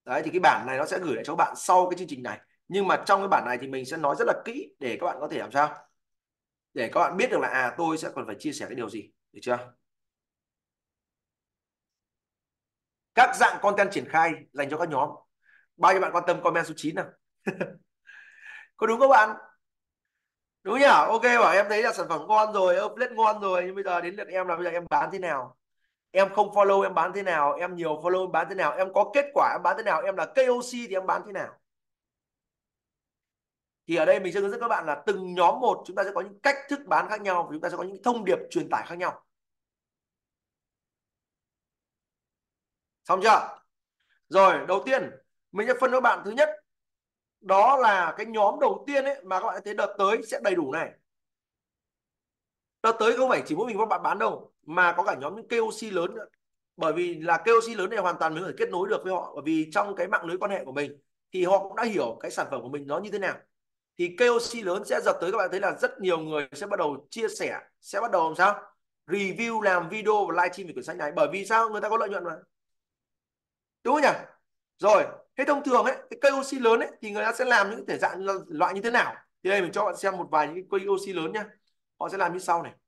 Đấy thì cái bản này nó sẽ gửi lại cho các bạn sau cái chương trình này, nhưng mà trong cái bản này thì mình sẽ nói rất là kỹ để các bạn có thể làm sao để các bạn biết được là tôi sẽ còn phải chia sẻ cái điều gì, được chưa? Các dạng content triển khai dành cho các nhóm, bao nhiêu bạn quan tâm comment số 9 nào? Có đúng không bạn? Đúng nhỉ? Ok, bảo em thấy là sản phẩm ngon rồi, update ngon rồi, nhưng bây giờ đến lượt em là bây giờ em bán thế nào? Em không follow em bán thế nào? Em nhiều follow em bán thế nào? Em có kết quả em bán thế nào? Em là KOC thì em bán thế nào? Thì ở đây mình sẽ hướng dẫn các bạn là từng nhóm một chúng ta sẽ có những cách thức bán khác nhau, và chúng ta sẽ có những thông điệp truyền tải khác nhau. Xong chưa? Rồi, đầu tiên mình sẽ phân cho các bạn, thứ nhất đó là cái nhóm đầu tiên ấy mà các bạn thấy đợt tới sẽ đầy đủ này. Đợt tới không phải chỉ mỗi mình các bạn bán đâu, mà có cả nhóm những KOC lớn nữa. Bởi vì là KOC lớn này hoàn toàn mình có thể kết nối được với họ, bởi vì trong cái mạng lưới quan hệ của mình thì họ cũng đã hiểu cái sản phẩm của mình nó như thế nào. Thì KOC lớn sẽ dập tới, các bạn thấy là rất nhiều người sẽ bắt đầu chia sẻ, sẽ bắt đầu làm sao review, làm video và livestream về quyển sách này. Bởi vì sao? Người ta có lợi nhuận mà, đúng không nhỉ? Rồi, thế thông thường ấy cái KOC lớn ấy thì người ta sẽ làm những thể dạng loại như thế nào? Thì đây mình cho bạn xem một vài những cái KOC lớn nhá. Họ sẽ làm như sau này.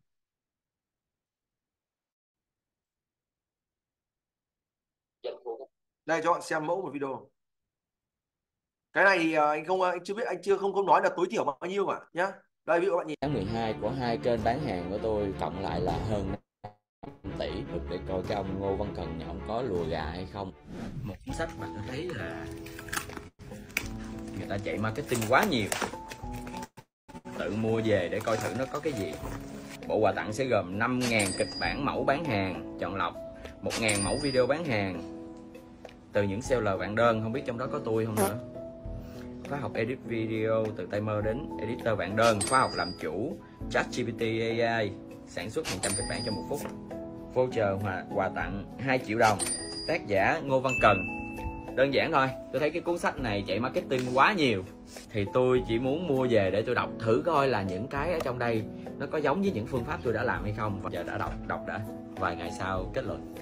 Đây cho bạn xem mẫu một video. Cái này thì anh không, anh chưa biết, anh chưa không nói là tối thiểu bao nhiêu cả nhá. Đây ví dụ bạn nhìn. Tháng 12 của hai kênh bán hàng của tôi cộng lại là hơn 5 tỷ được để coi cái ông Ngô Văn Cần nhà ông có lùa gà hay không. Một cuốn sách mà tôi thấy là người ta chạy marketing quá nhiều, tự mua về để coi thử nó có cái gì. Bộ quà tặng sẽ gồm 5.000 kịch bản mẫu bán hàng chọn lọc, 1.000 mẫu video bán hàng từ những seller vạn đơn, không biết trong đó có tôi không nữa. Khóa học edit video từ tay mơ đến editor vạn đơn, khóa học làm chủ ChatGPT AI, sản xuất 100 kịch bản trong 1 phút. Voucher quà tặng 2 triệu đồng, tác giả Ngô Văn Cần. Đơn giản thôi, tôi thấy cái cuốn sách này chạy marketing quá nhiều thì tôi chỉ muốn mua về để tôi đọc thử coi là những cái ở trong đây nó có giống với những phương pháp tôi đã làm hay không. Và giờ đã đọc đã vài ngày sau kết luận.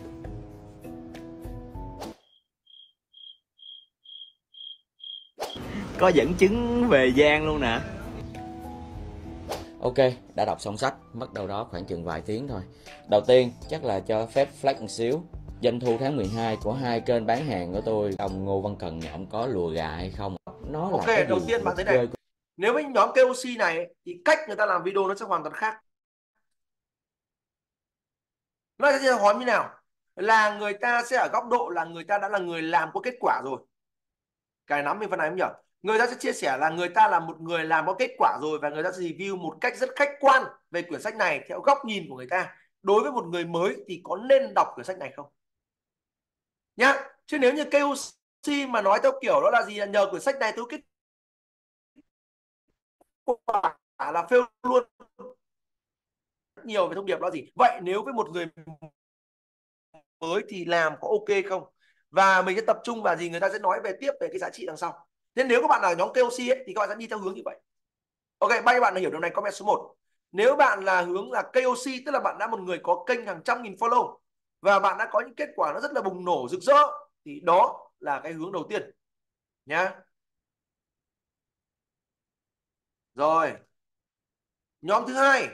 Có dẫn chứng về Giang luôn nè. Ok, đã đọc xong sách, mất đâu đó khoảng chừng vài tiếng thôi. Đầu tiên, chắc là cho phép flag một xíu. Doanh thu tháng 12 của hai kênh bán hàng của tôi, ông Ngô Văn Cần nhà ông có lùa gà hay không? Nó Ok, là cái đầu điều tiên bạn vượt thấy quê. này. Nếu với nhóm KOC này ấy, thì cách người ta làm video nó sẽ hoàn toàn khác. Nó sẽ hỏi như nào? Là người ta sẽ ở góc độ là người ta đã là người làm có kết quả rồi. Cái nắm mình phần này em nhỉ? Người ta sẽ chia sẻ là người ta là một người làm có kết quả rồi, và người ta sẽ review một cách rất khách quan về quyển sách này theo góc nhìn của người ta. Đối với một người mới thì có nên đọc quyển sách này không? Nhá. Chứ nếu như KOC mà nói theo kiểu đó là gì, là nhờ quyển sách này tôi kết quả là fail luôn. Nhiều về thông điệp đó gì vậy, nếu với một người mới thì làm có ok không? Và mình sẽ tập trung vào gì, người ta sẽ nói về tiếp về cái giá trị đằng sau. Nên nếu các bạn là nhóm KOC ấy, thì các bạn sẽ đi theo hướng như vậy. Ok, bao nhiêu bạn hiểu điều này comment số 1. Nếu bạn là hướng là KOC, tức là bạn đã một người có kênh hàng trăm nghìn follow và bạn đã có những kết quả nó rất là bùng nổ rực rỡ, thì đó là cái hướng đầu tiên nhá. Rồi, nhóm thứ hai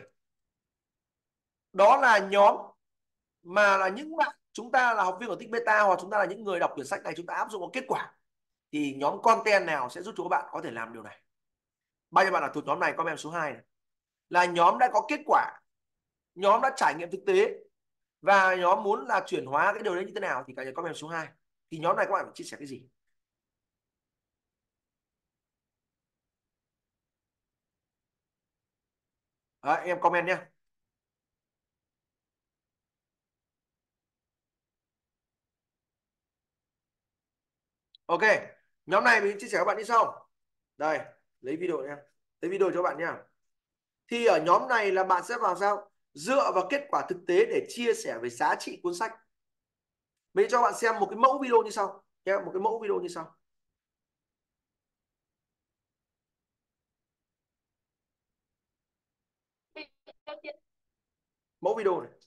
đó là nhóm mà là những bạn chúng ta là học viên của Tích Beta, hoặc chúng ta là những người đọc quyển sách này chúng ta áp dụng có kết quả, thì nhóm content nào sẽ giúp cho các bạn có thể làm điều này? Bao nhiêu bạn là thuộc nhóm này? Comment số 2 này. Là nhóm đã có kết quả, nhóm đã trải nghiệm thực tế, và nhóm muốn là chuyển hóa cái điều đấy như thế nào, thì cả nhà comment số 2. Thì nhóm này các bạn phải chia sẻ cái gì? Đấy, em comment nhé. Ok, nhóm này mình chia sẻ các bạn như sau. Đây, lấy video nha, lấy video cho bạn nha. Thì ở nhóm này là bạn sẽ vào sao, dựa vào kết quả thực tế để chia sẻ về giá trị cuốn sách. Mình cho bạn xem một cái mẫu video như sau nhé, một cái mẫu video như sau. Mẫu video này.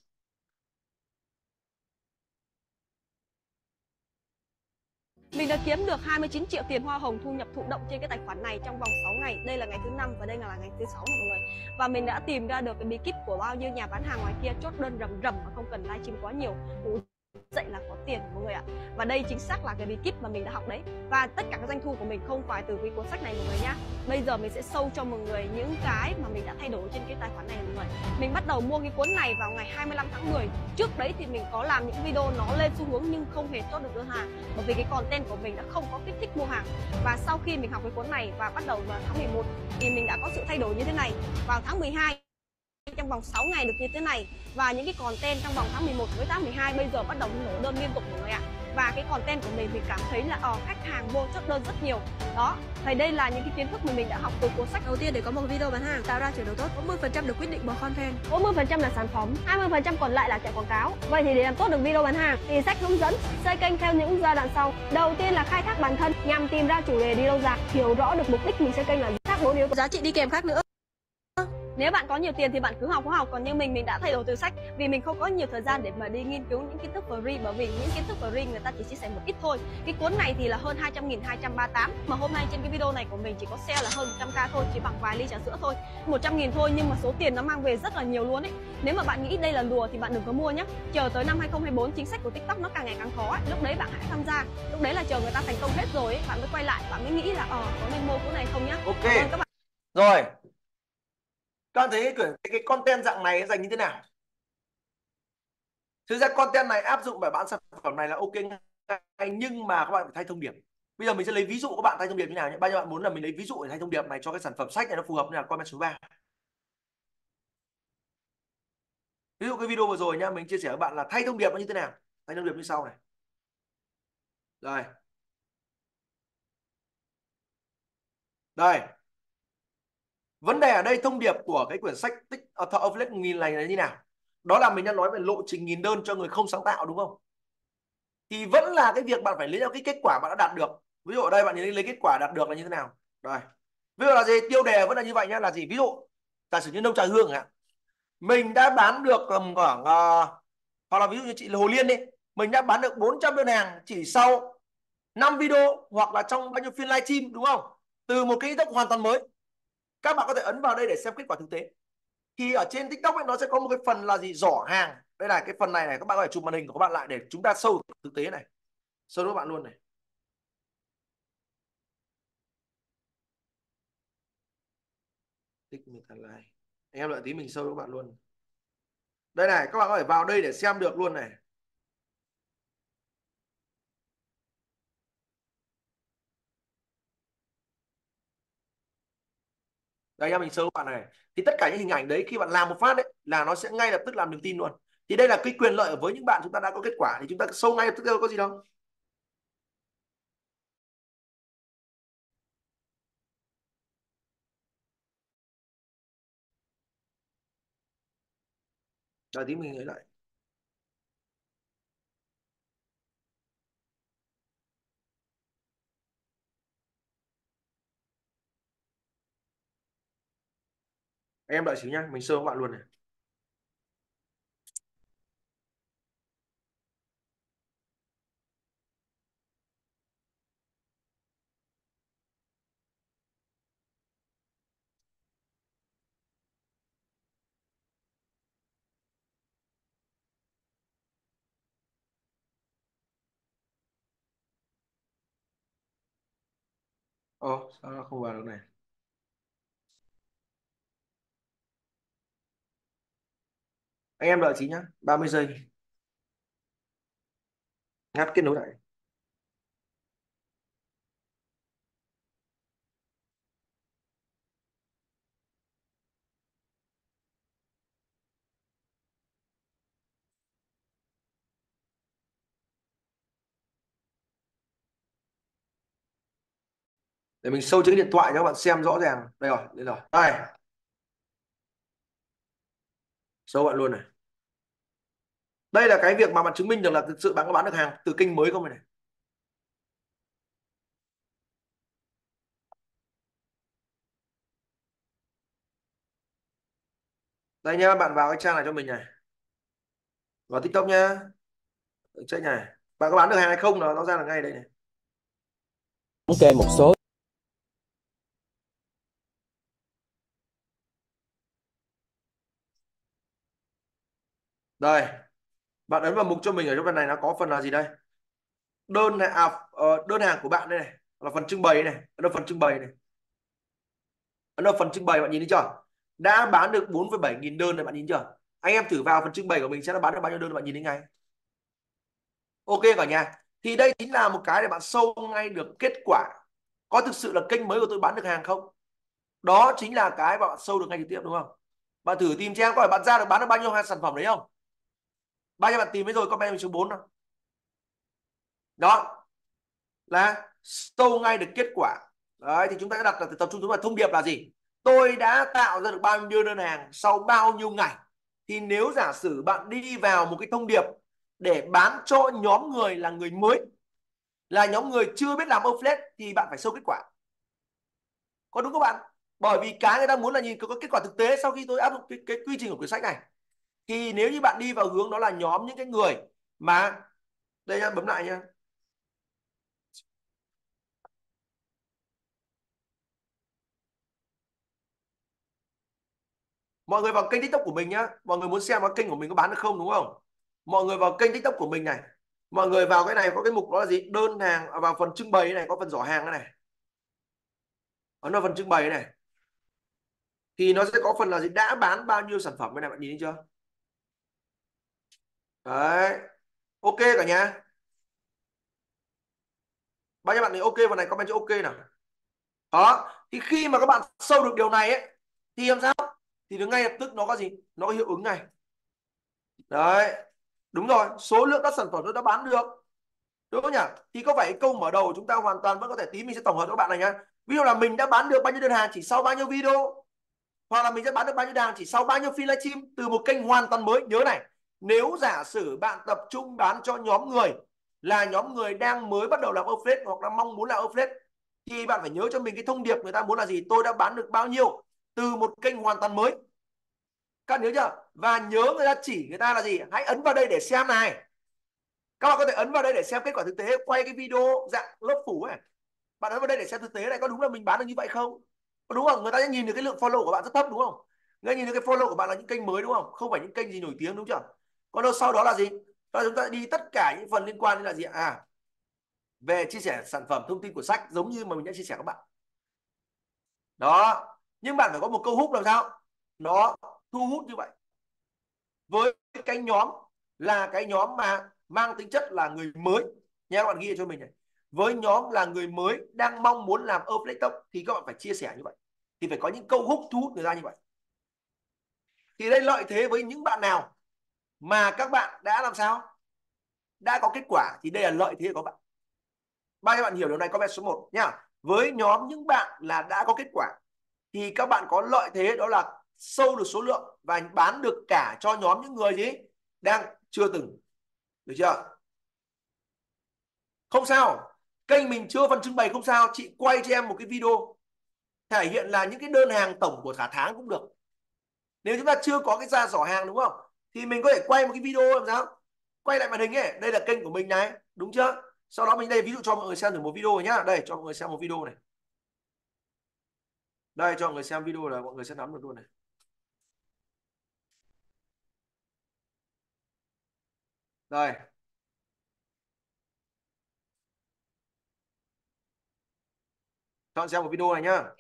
Mình đã kiếm được 29 triệu tiền hoa hồng thu nhập thụ động trên cái tài khoản này trong vòng 6 ngày. Đây là ngày thứ 5 và đây là ngày thứ 6 mọi người. Và mình đã tìm ra được cái bí kíp của bao nhiêu nhà bán hàng ngoài kia chốt đơn rầm rầm mà không cần livestream quá nhiều. Ngủ dậy là có tiền mọi người ạ. Và đây chính xác là cái bí kíp mà mình đã học đấy. Và tất cả các doanh thu của mình không phải từ cái cuốn sách này mọi người nhá. Bây giờ mình sẽ show cho mọi người những cái mà mình đã thay đổi trên cái tài khoản này mọi người. Mình bắt đầu mua cái cuốn này vào ngày 25 tháng 10. Trước đấy thì mình có làm những video nó lên xu hướng nhưng không hề chốt được đơn hàng, bởi vì cái content của mình đã không có kích thích mua hàng. Và sau khi mình học cái cuốn này và bắt đầu vào tháng 11 thì mình đã có sự thay đổi như thế này. Vào tháng 12 trong vòng 6 ngày được như thế này, và những cái content trong vòng tháng 11 với tháng 12 bây giờ bắt đầu nổ đơn liên tục mọi người ạ. Và cái content của mình thì cảm thấy là khách hàng vô chốt đơn rất nhiều. Đó, thì đây là những cái kiến thức mà mình đã học từ cuốn sách. Đầu tiên để có một video bán hàng tạo ra chuyển đổi tốt, 40% được quyết định bởi content, 40% là sản phẩm, 20% còn lại là chạy quảng cáo. Vậy thì để làm tốt được video bán hàng thì sách hướng dẫn xây kênh theo những giai đoạn sau. Đầu tiên là khai thác bản thân nhằm tìm ra chủ đề đi đâu dài, hiểu rõ được mục đích mình xây kênh là gì, khác 4 yếu tố giá trị đi kèm khác nữa. Nếu bạn có nhiều tiền thì bạn cứ học khóa học, còn như mình đã thay đổi từ sách vì mình không có nhiều thời gian để mà đi nghiên cứu những kiến thức free, bởi vì những kiến thức free người ta chỉ chia sẻ một ít thôi. Cái cuốn này thì là hơn 200.000, 238, mà hôm nay trên cái video này của mình chỉ có sale là hơn 100k thôi, chỉ bằng vài ly trà sữa thôi, 100.000 thôi, nhưng mà số tiền nó mang về rất là nhiều luôn ấy. Nếu mà bạn nghĩ đây là lùa thì bạn đừng có mua nhé. Chờ tới năm 2024 chính sách của TikTok nó càng ngày càng khó ấy, lúc đấy bạn hãy tham gia. Lúc đấy là chờ người ta thành công hết rồi ấy, bạn mới quay lại, bạn mới nghĩ là có nên mua cuốn này không nhá. Ok. Các bạn. Rồi, các bạn thấy cái content dạng này dành như thế nào? Thực ra content này áp dụng bài bán sản phẩm này là ok ngay, nhưng mà các bạn phải thay thông điệp. Bây giờ mình sẽ lấy ví dụ các bạn thay thông điệp như nào nhé. Bao nhiêu bạn muốn là mình lấy ví dụ để thay thông điệp này cho cái sản phẩm sách này nó phù hợp, như là comment số 3. Ví dụ cái video vừa rồi nhá, mình chia sẻ với bạn là thay thông điệp nó như thế nào. Thay thông điệp như sau này. Rồi. Đây. Vấn đề ở đây thông điệp của cái quyển sách thợ Affiliate 1000 này là như nào? Đó là mình đang nói về lộ trình 1000 đơn cho người không sáng tạo đúng không? Thì vẫn là cái việc bạn phải lấy ra cái kết quả bạn đã đạt được. Ví dụ ở đây bạn nhìn lấy kết quả đạt được là như thế nào? Rồi. Ví dụ là gì? Tiêu đề vẫn là như vậy nhá, là gì? Ví dụ giả sử như nông trà hương ạ. Mình đã bán được khoảng hoặc là ví dụ như chị Hồ Liên đi, mình đã bán được 400 đơn hàng chỉ sau 5 video hoặc là trong bao nhiêu phiên livestream đúng không? Từ một cái TikTok hoàn toàn mới. Các bạn có thể ấn vào đây để xem kết quả thực tế. Thì ở trên TikTok ấy, nó sẽ có một cái phần là gì? Giỏ hàng. Đây là cái phần này này, các bạn có thể chụp màn hình của các bạn lại để chúng ta show thực tế này. Show các bạn luôn này. Tích mình thật lại. Anh em đợi tí mình show các bạn luôn. Đây này, các bạn có thể vào đây để xem được luôn này. Đây em mình show các bạn này. Thì tất cả những hình ảnh đấy khi bạn làm một phát đấy là nó sẽ ngay lập tức làm niềm tin luôn. Thì đây là cái quyền lợi với những bạn chúng ta đã có kết quả thì chúng ta show ngay lập tức, có gì đâu. Đợi tí mình lấy lại. Em đợi xíu nhá, mình show các bạn luôn này. Ồ, sao nó không vào được này? Anh em đợi tí nhá, 30 giây. Ngắt kết nối lại. Để mình show trên cái điện thoại cho các bạn xem rõ ràng. Đây rồi, đây rồi. Đây. Show bạn luôn này. Đây là cái việc mà bạn chứng minh được là thực sự bạn có bán được hàng từ kênh mới không này. Đây nhá, bạn vào cái trang này cho mình này. Vào TikTok nhá. Check này. Bạn có bán được hàng hay không nó ra là ngay đây này. kê một số. Đây, bạn ấn vào mục cho mình ở trong phần này, nó có phần là gì đây? Đơn này, đơn hàng của bạn đây này, là phần trưng bày này, ấn vào phần trưng bày này, ấn vào phần trưng bày, bạn nhìn thấy chưa? Đã bán được 4,7 nghìn đơn này, bạn nhìn chưa? Anh em thử vào phần trưng bày của mình sẽ là bán được bao nhiêu đơn, bạn nhìn thấy ngay. Ok cả nhà. Thì đây chính là một cái để bạn show ngay được kết quả. Có thực sự là kênh mới của tôi bán được hàng không? Đó chính là cái bạn show được ngay trực tiếp, đúng không? Bạn thử tìm xem coi bạn ra được bán được bao nhiêu hàng sản phẩm đấy không? Bao nhiêu bạn tìm thấy rồi, comment số 4 nào. Đó là show ngay được kết quả. Đấy, thì chúng ta sẽ đặt tập trung vào thông điệp là gì? Tôi đã tạo ra được bao nhiêu đơn hàng sau bao nhiêu ngày. Thì nếu giả sử bạn đi vào một cái thông điệp để bán cho nhóm người là người mới, là nhóm người chưa biết làm affiliate, thì bạn phải show kết quả. Có đúng các bạn? Bởi vì cái người ta muốn là nhìn có kết quả thực tế sau khi tôi áp dụng cái quy trình của quyển sách này. Thì nếu như bạn đi vào hướng đó là nhóm những cái người mà đây nhá, bấm lại nhá. Mọi người vào kênh TikTok của mình nhá. Mọi người muốn xem cái kênh của mình có bán được không, đúng không? Mọi người vào kênh TikTok của mình này. Mọi người vào cái này có cái mục đó là gì? Đơn hàng, vào phần trưng bày này có phần giỏ hàng này. Ấn vào phần trưng bày này. Thì nó sẽ có phần là gì? Đã bán bao nhiêu sản phẩm, cái này bạn nhìn thấy chưa? Đấy. Ok cả nhà. Bao nhiêu bạn thấy ok vào này, comment chữ ok nào. Đó. Thì khi mà các bạn sâu được điều này ấy, thì làm sao? Thì nó ngay lập tức nó có gì? Nó có hiệu ứng này. Đấy. Đúng rồi, số lượng các sản phẩm tôi đã bán được, đúng không nhỉ? Thì có phải câu mở đầu chúng ta hoàn toàn vẫn có thể, tí mình sẽ tổng hợp cho các bạn này nhá. Ví dụ là mình đã bán được bao nhiêu đơn hàng chỉ sau bao nhiêu video, hoặc là mình sẽ bán được bao nhiêu đơn hàng chỉ sau bao nhiêu phiên livestream từ một kênh hoàn toàn mới. Nhớ này, nếu giả sử bạn tập trung bán cho nhóm người là nhóm người đang mới bắt đầu làm affiliate hoặc là mong muốn làm affiliate, thì bạn phải nhớ cho mình cái thông điệp người ta muốn là gì. Tôi đã bán được bao nhiêu từ một kênh hoàn toàn mới. Các nhớ chưa? Và nhớ người ta chỉ người ta là gì? Hãy ấn vào đây để xem này. Các bạn có thể ấn vào đây để xem kết quả thực tế, quay cái video dạng lớp phủ ấy. Bạn ấn vào đây để xem thực tế này có đúng là mình bán được như vậy không? Có đúng không? Người ta sẽ nhìn được cái lượng follow của bạn rất thấp, đúng không? Người ta nhìn được cái follow của bạn là những kênh mới, đúng không? Không phải những kênh gì nổi tiếng, đúng chưa? Còn đâu sau đó là gì? Sau đó chúng ta đi tất cả những phần liên quan đến là gì? Về chia sẻ sản phẩm, thông tin của sách, giống như mà mình đã chia sẻ các bạn. Đó. Nhưng bạn phải có một câu hook làm sao nó thu hút như vậy, với cái nhóm là cái nhóm mà mang tính chất là người mới nha. Các bạn ghi cho mình này, với nhóm là người mới đang mong muốn làm affiliate thì các bạn phải chia sẻ như vậy, thì phải có những câu hook thu hút người ra như vậy. Thì đây lợi thế với những bạn nào mà các bạn đã làm sao, đã có kết quả, thì đây là lợi thế của các bạn. Bao nhiêu bạn hiểu điều này, comment số 1 nhá. Với nhóm những bạn là đã có kết quả thì các bạn có lợi thế, đó là sâu được số lượng và bán được cả cho nhóm những người gì đang chưa từng. Được chưa? Không sao, kênh mình chưa phần trưng bày không sao, chị quay cho em một cái video thể hiện là những cái đơn hàng tổng của cả tháng cũng được. Nếu chúng ta chưa có cái ra giỏ hàng, đúng không, thì mình có thể quay một cái video làm sao, quay lại màn hình ấy, đây là kênh của mình này, đúng chưa? Sau đó mình đây ví dụ cho mọi người xem thử một video nhá. Đây cho mọi người xem một video này. Đây cho mọi người xem video là mọi người sẽ nắm được luôn này. Đây. Chọn xem một video này nhá.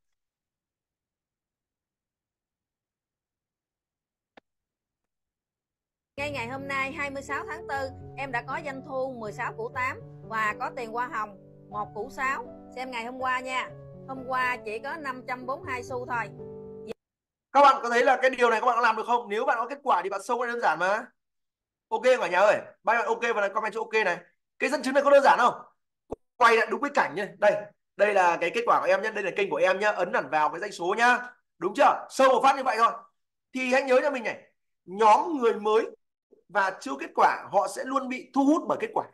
Ngay ngày hôm nay 26 tháng 4, em đã có doanh thu 16 củ 8 và có tiền hoa hồng 1 củ 6. Xem ngày hôm qua nha. Hôm qua chỉ có 542 xu thôi. Các bạn có thấy là cái điều này các bạn có làm được không? Nếu bạn có kết quả thì bạn show đơn giản mà. Ok cả nhà ơi, bao bạn ok vào này, comment cho ok này. Cái dẫn chứng này có đơn giản không? Quay lại đúng cái cảnh nhá. Đây là cái kết quả của em nhé, đây là kênh của em nhá, ấn hẳn vào cái dãy số nhá. Đúng chưa? Sâu một phát như vậy thôi. Thì hãy nhớ cho mình này, nhóm người mới và chưa kết quả họ sẽ luôn bị thu hút bởi kết quả.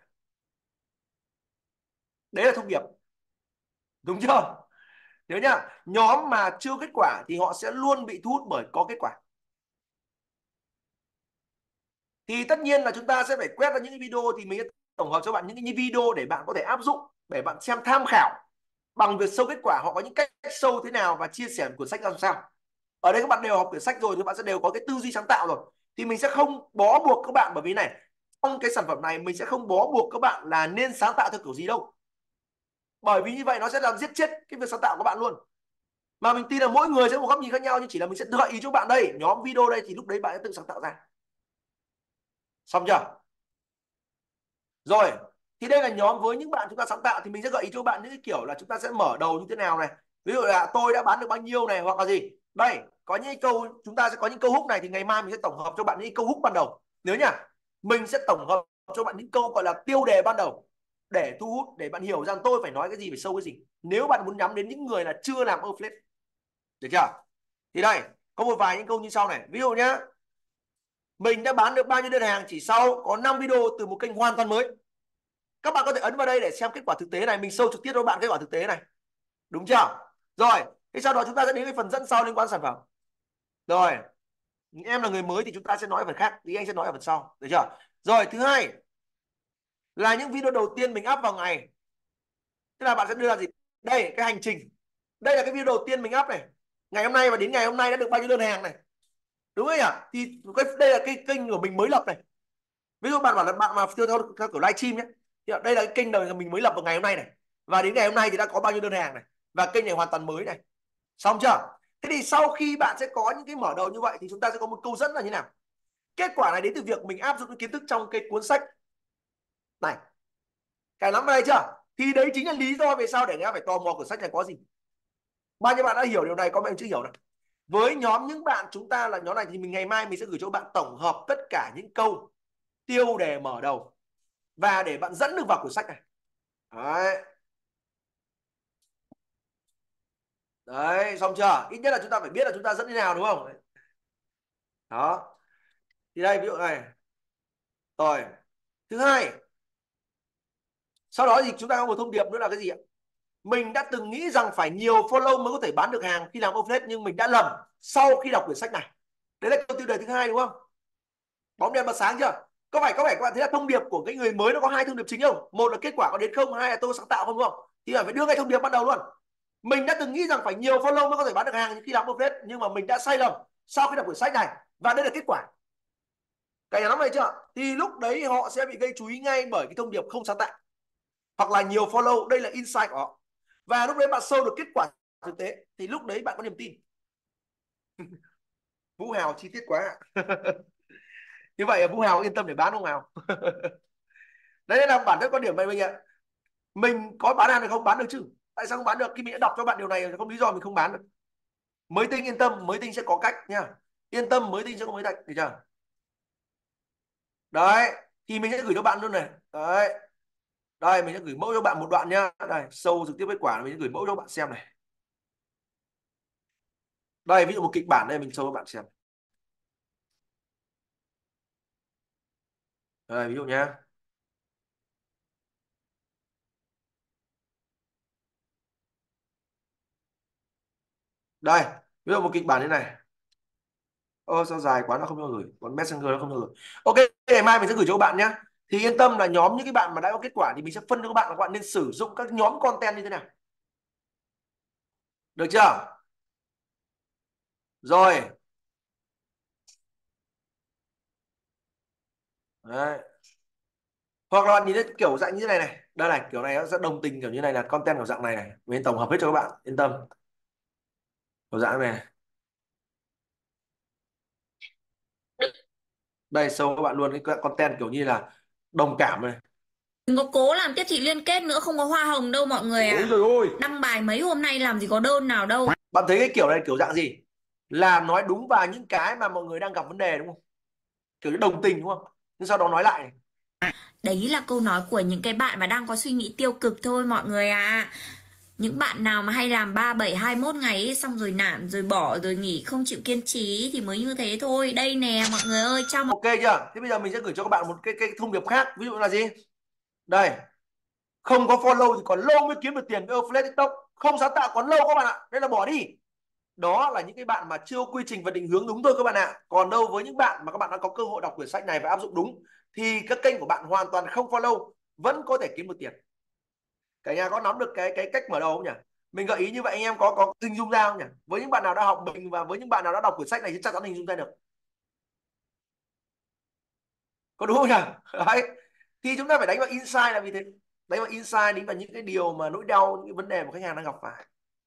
Đấy là thông điệp. Đúng chưa? Nhớ nhá, nhóm mà chưa kết quả thì họ sẽ luôn bị thu hút bởi có kết quả. Thì tất nhiên là chúng ta sẽ phải quét ra những cái video, thì mình sẽ tổng hợp cho bạn những cái video để bạn có thể áp dụng, để bạn xem tham khảo bằng việc show kết quả, họ có những cách show thế nào và chia sẻ cuốn sách ra làm sao. Ở đây các bạn đều học quyển sách rồi thì bạn sẽ đều có cái tư duy sáng tạo rồi, thì mình sẽ không bó buộc các bạn, bởi vì này, trong cái sản phẩm này mình sẽ không bó buộc các bạn là nên sáng tạo theo kiểu gì đâu, bởi vì như vậy nó sẽ làm giết chết cái việc sáng tạo của bạn luôn. Mà mình tin là mỗi người sẽ có một góc nhìn khác nhau, nhưng chỉ là mình sẽ gợi ý cho bạn đây, nhóm video đây, thì lúc đấy bạn sẽ tự sáng tạo ra. Xong chưa? Rồi, thì đây là nhóm với những bạn chúng ta sáng tạo, thì mình sẽ gợi ý cho bạn những cái kiểu là chúng ta sẽ mở đầu như thế nào này. Ví dụ là tôi đã bán được bao nhiêu này, hoặc là gì. Đây, có những câu chúng ta sẽ có những câu hook này, thì ngày mai mình sẽ tổng hợp cho bạn những câu hook ban đầu. Nhớ nhá, mình sẽ tổng hợp cho bạn những câu gọi là tiêu đề ban đầu để thu hút, để bạn hiểu rằng tôi phải nói cái gì, phải sâu cái gì. Nếu bạn muốn nhắm đến những người là chưa làm affiliate, được chưa? Thì đây, có một vài những câu như sau này. Ví dụ nhá, mình đã bán được bao nhiêu đơn hàng chỉ sau có 5 video từ một kênh hoàn toàn mới. Các bạn có thể ấn vào đây để xem kết quả thực tế này, mình show trực tiếp cho bạn kết quả thực tế này, đúng chưa? Rồi, thế sau đó chúng ta sẽ đến cái phần dẫn sau liên quan sản phẩm. Rồi, em là người mới thì chúng ta sẽ nói ở phần khác, thì anh sẽ nói ở phần sau, được chưa? Rồi, thứ hai là những video đầu tiên mình up vào ngày, tức là bạn sẽ đưa ra gì, đây cái hành trình, đây là cái video đầu tiên mình up này, ngày hôm nay, và đến ngày hôm nay đã được bao nhiêu đơn hàng này, đúng không nhỉ? Thì đây là cái kênh của mình mới lập này. Ví dụ bạn bảo là bạn mà theo kiểu livestream nhé, thì đây là cái kênh đầu mình mới lập vào ngày hôm nay này, và đến ngày hôm nay thì đã có bao nhiêu đơn hàng này, và kênh này hoàn toàn mới này. Xong chưa? Thế thì sau khi bạn sẽ có những cái mở đầu như vậy thì chúng ta sẽ có một câu dẫn là như nào. Kết quả này đến từ việc mình áp dụng những kiến thức trong cái cuốn sách này. Cái nắm vào đây chưa? Thì đấy chính là lý do về sao để người ta phải tò mò cuốn sách này có gì. Bao nhiêu bạn đã hiểu điều này, có bạn chưa hiểu này? Với nhóm những bạn chúng ta là nhóm này thì ngày mai mình sẽ gửi cho bạn tổng hợp tất cả những câu tiêu đề mở đầu và để bạn dẫn được vào cuốn sách này. Đấy. Đấy, xong chưa? Ít nhất là chúng ta phải biết là chúng ta dẫn như nào, đúng không? Đó. Thì đây ví dụ này. Rồi. Thứ hai, sau đó thì chúng ta có một thông điệp nữa là cái gì ạ? Mình đã từng nghĩ rằng phải nhiều follow mới có thể bán được hàng khi làm affiliate, nhưng mình đã lầm sau khi đọc quyển sách này. Đấy là câu tiêu đề thứ hai, đúng không? Bóng đèn bật sáng chưa? Có phải các bạn thấy là thông điệp của cái người mới nó có hai thông điệp chính không? Một là kết quả có đến không, hai là tôi sáng tạo không, đúng không? Thì phải đưa ngay thông điệp ban đầu luôn. Mình đã từng nghĩ rằng phải nhiều follow mới có thể bán được hàng khi làm affiliate, nhưng mà mình đã sai lầm sau khi đọc quyển sách này, và đây là kết quả. Cái lắm này chưa? Thì lúc đấy họ sẽ bị gây chú ý ngay bởi cái thông điệp không sáng tạo hoặc là nhiều follow, đây là insight của họ. Và lúc đấy bạn show được kết quả thực tế thì lúc đấy bạn có niềm tin. Vũ Hào chi tiết quá. Như vậy Vũ Hào yên tâm để bán không Hào? Đấy là bản chất quan điểm này mình ạ. Mình có bán hàng được không? Bán được chứ. Tại sao không bán được? Khi mình đã đọc cho bạn điều này không lý do mình không bán được. Mới tinh yên tâm, mới tinh sẽ có cách nha. Yên tâm, mới tinh sẽ có mới cách, được chưa? Đấy, thì mình sẽ gửi cho bạn luôn này. Đấy. Đây mình sẽ gửi mẫu cho bạn một đoạn nhá. Đây, show trực tiếp kết quả mình sẽ gửi mẫu cho bạn xem này. Đây, ví dụ một kịch bản đây mình show cho bạn xem. Đây, ví dụ nhá. Đây, ví dụ một kịch bản như này. Ơ sao dài quá nó không cho gửi, còn Messenger nó không cho gửi. Ok, ngày mai mình sẽ gửi cho các bạn nhé. Thì yên tâm là nhóm những cái bạn mà đã có kết quả thì mình sẽ phân cho các bạn là các bạn nên sử dụng các nhóm content như thế nào. Được chưa? Rồi. Đấy. Hoặc là bạn nhìn thấy kiểu dạng như thế này này. Đây này, kiểu này nó sẽ đồng tình kiểu như này là content kiểu dạng này này. Mình tổng hợp hết cho các bạn, yên tâm. Kiểu dạng này. Đây show các bạn luôn cái content kiểu như là đồng cảm này. Đừng có cố làm tiếp thị liên kết nữa, không có hoa hồng đâu mọi người ạ. Ôi trời ơi. Đăng bài mấy hôm nay làm gì có đơn nào đâu. Bạn thấy cái kiểu này kiểu dạng gì? Là nói đúng vào những cái mà mọi người đang gặp vấn đề, đúng không? Kiểu như đồng tình, đúng không? Nhưng sau đó nói lại này. Đấy là câu nói của những cái bạn mà đang có suy nghĩ tiêu cực thôi mọi người ạ. Những bạn nào mà hay làm 3, 7, 21 ngày ấy, xong rồi nản, rồi bỏ, rồi nghỉ, không chịu kiên trì thì mới như thế thôi. Đây nè mọi người ơi, cho Ok chưa? Thế bây giờ mình sẽ gửi cho các bạn một cái thông điệp khác. Ví dụ là gì? Đây. Không có follow thì còn lâu mới kiếm được tiền với affiliate TikTok. Không sáng tạo còn lâu các bạn ạ. Đây là bỏ đi. Đó là những cái bạn mà chưa có quy trình và định hướng đúng thôi các bạn ạ. Còn đâu với những bạn mà các bạn đã có cơ hội đọc quyển sách này và áp dụng đúng thì các kênh của bạn hoàn toàn không follow vẫn có thể kiếm được tiền. Cả nhà có nắm được cái cách mở đầu không nhỉ? Mình gợi ý như vậy anh em có hình dung ra không nhỉ? Với những bạn nào đã học mình và với những bạn nào đã đọc quyển sách này thì chắc chắn hình dung ra được. Có đúng không nhỉ? Đấy. Thì chúng ta phải đánh vào insight là vì thế. Đánh vào insight, đánh vào những cái điều mà nỗi đau, những cái vấn đề mà khách hàng đang gặp phải.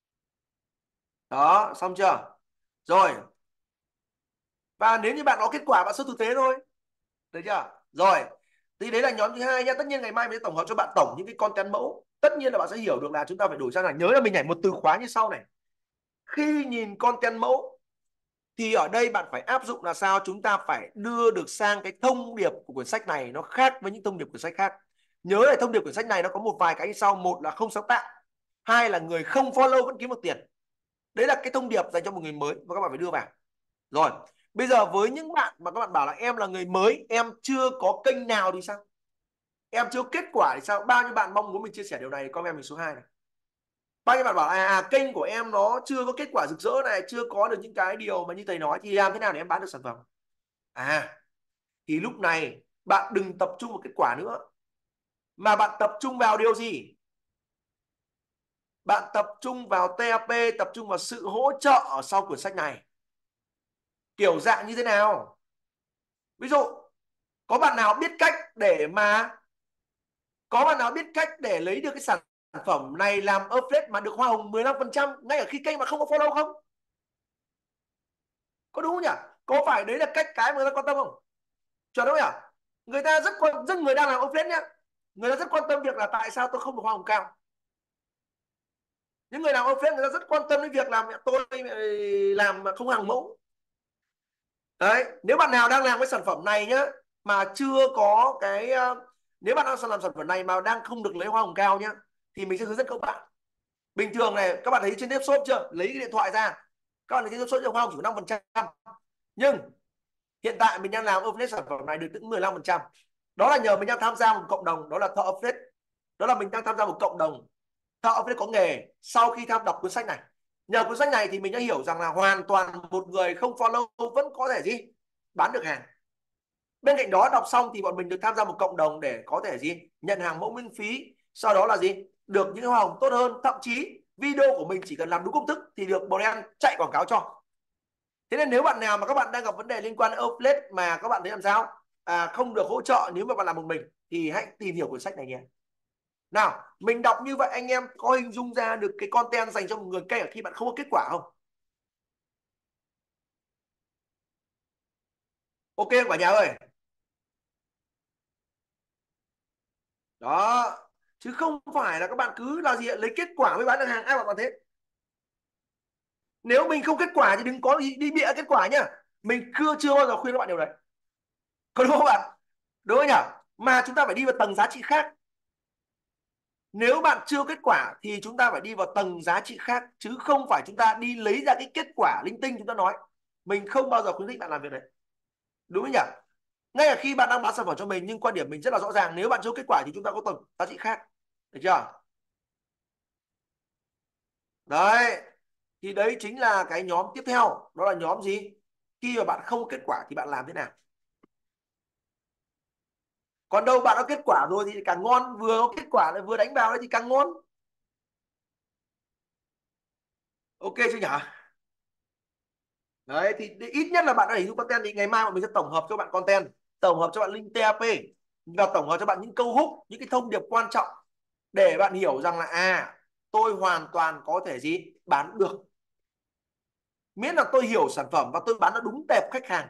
Đó, xong chưa? Rồi. Và nếu như bạn có kết quả, bạn sơ thực tế thôi. Được chưa? Rồi. Thì đấy là nhóm thứ hai nhá. Tất nhiên ngày mai mình sẽ tổng hợp cho bạn tổng những cái content mẫu. Tất nhiên là bạn sẽ hiểu được là chúng ta phải đổi sang là, nhớ là mình nhảy một từ khóa như sau này. Khi nhìn content mẫu thì ở đây bạn phải áp dụng là sao? Chúng ta phải đưa được sang cái thông điệp của quyển sách này nó khác với những thông điệp của quyển sách khác. Nhớ là thông điệp của quyển sách này nó có một vài cái như sau. Một là không sáng tạo. Hai là người không follow vẫn kiếm được tiền. Đấy là cái thông điệp dành cho một người mới và các bạn phải đưa vào. Rồi, bây giờ với những bạn mà các bạn bảo là em là người mới, em chưa có kênh nào thì sao? Em chưa có kết quả thì sao? Bao nhiêu bạn mong muốn mình chia sẻ điều này? Comment mình số 2 này. Bao nhiêu bạn bảo kênh của em nó chưa có kết quả rực rỡ này, chưa có được những cái điều mà như thầy nói, thì làm thế nào để em bán được sản phẩm? Thì lúc này bạn đừng tập trung vào kết quả nữa, mà bạn tập trung vào điều gì? Bạn tập trung vào TAP, tập trung vào sự hỗ trợ ở sau quyển sách này. Kiểu dạng như thế nào? Ví dụ có bạn nào biết cách để lấy được cái sản phẩm này làm affiliate mà được hoa hồng 15% ngay ở khi kênh mà không có follow không? Có đúng không nhỉ? Có phải đấy là cái mà người ta quan tâm không? Chuẩn không nhỉ? Người ta rất người đang làm affiliate nhá, người ta rất quan tâm việc là tại sao tôi không được hoa hồng cao. Những người làm affiliate người ta rất quan tâm đến việc làm tôi làm mà không hàng mẫu. Đấy, nếu bạn nào đang làm cái sản phẩm này nhá mà chưa có cái nếu bạn đang làm sản phẩm này mà đang không được lấy hoa hồng cao nhá, thì mình sẽ hướng dẫn các bạn. Bình thường này các bạn thấy trên Depshop chưa? Lấy cái điện thoại ra, các bạn thấy trên Depshop hoa hồng chỉ 5%. Nhưng hiện tại mình đang làm affiliate sản phẩm này được tới 15%. Đó là nhờ mình đang tham gia một cộng đồng, đó là thợ affiliate. Đó là mình đang tham gia một cộng đồng thợ affiliate có nghề. Sau khi đọc cuốn sách này, nhờ cuốn sách này thì mình đã hiểu rằng là hoàn toàn một người không follow vẫn có thể gì? Bán được hàng. Bên cạnh đó đọc xong thì bọn mình được tham gia một cộng đồng để có thể gì? Nhận hàng mẫu miễn phí. Sau đó là gì? Được những hoa hồng tốt hơn. Thậm chí video của mình chỉ cần làm đúng công thức thì được brand chạy quảng cáo cho. Thế nên nếu bạn nào mà các bạn đang gặp vấn đề liên quan đến affiliate mà các bạn thấy làm sao không được hỗ trợ nếu mà bạn làm một mình, thì hãy tìm hiểu cuốn sách này nhé. Nào, mình đọc như vậy anh em có hình dung ra được cái content dành cho một người cây ở khi bạn không có kết quả không? Ok cả nhà ơi. Đó, chứ không phải là các bạn cứ là gì lấy kết quả mới bán được hàng, ai bảo bạn thế? Nếu mình không kết quả thì đừng có đi bịa kết quả nhá. Mình chưa bao giờ khuyên các bạn điều đấy. Có đúng không bạn? Đúng không nhỉ? Mà chúng ta phải đi vào tầng giá trị khác. Nếu bạn chưa kết quả thì chúng ta phải đi vào tầng giá trị khác, chứ không phải chúng ta đi lấy ra cái kết quả linh tinh chúng ta nói. Mình không bao giờ khuyến khích bạn làm việc đấy. Đúng không nhỉ? Ngay cả khi bạn đang bán sản phẩm cho mình, nhưng quan điểm mình rất là rõ ràng, nếu bạn chưa kết quả thì chúng ta có tầng giá trị khác. Được chưa? Đấy. Thì đấy chính là cái nhóm tiếp theo. Đó là nhóm gì? Khi mà bạn không có kết quả thì bạn làm thế nào? Còn đâu bạn có kết quả rồi thì càng ngon, vừa có kết quả lại vừa đánh vào đấy thì càng ngon. Ok chưa nhỉ? Đấy thì ít nhất là bạn đã hình dung content, thì ngày mai bọn mình sẽ tổng hợp cho bạn content, tổng hợp cho bạn link TAP và tổng hợp cho bạn những câu hook, những cái thông điệp quan trọng để bạn hiểu rằng là tôi hoàn toàn có thể gì bán được, miễn là tôi hiểu sản phẩm và tôi bán nó đúng tệp khách hàng.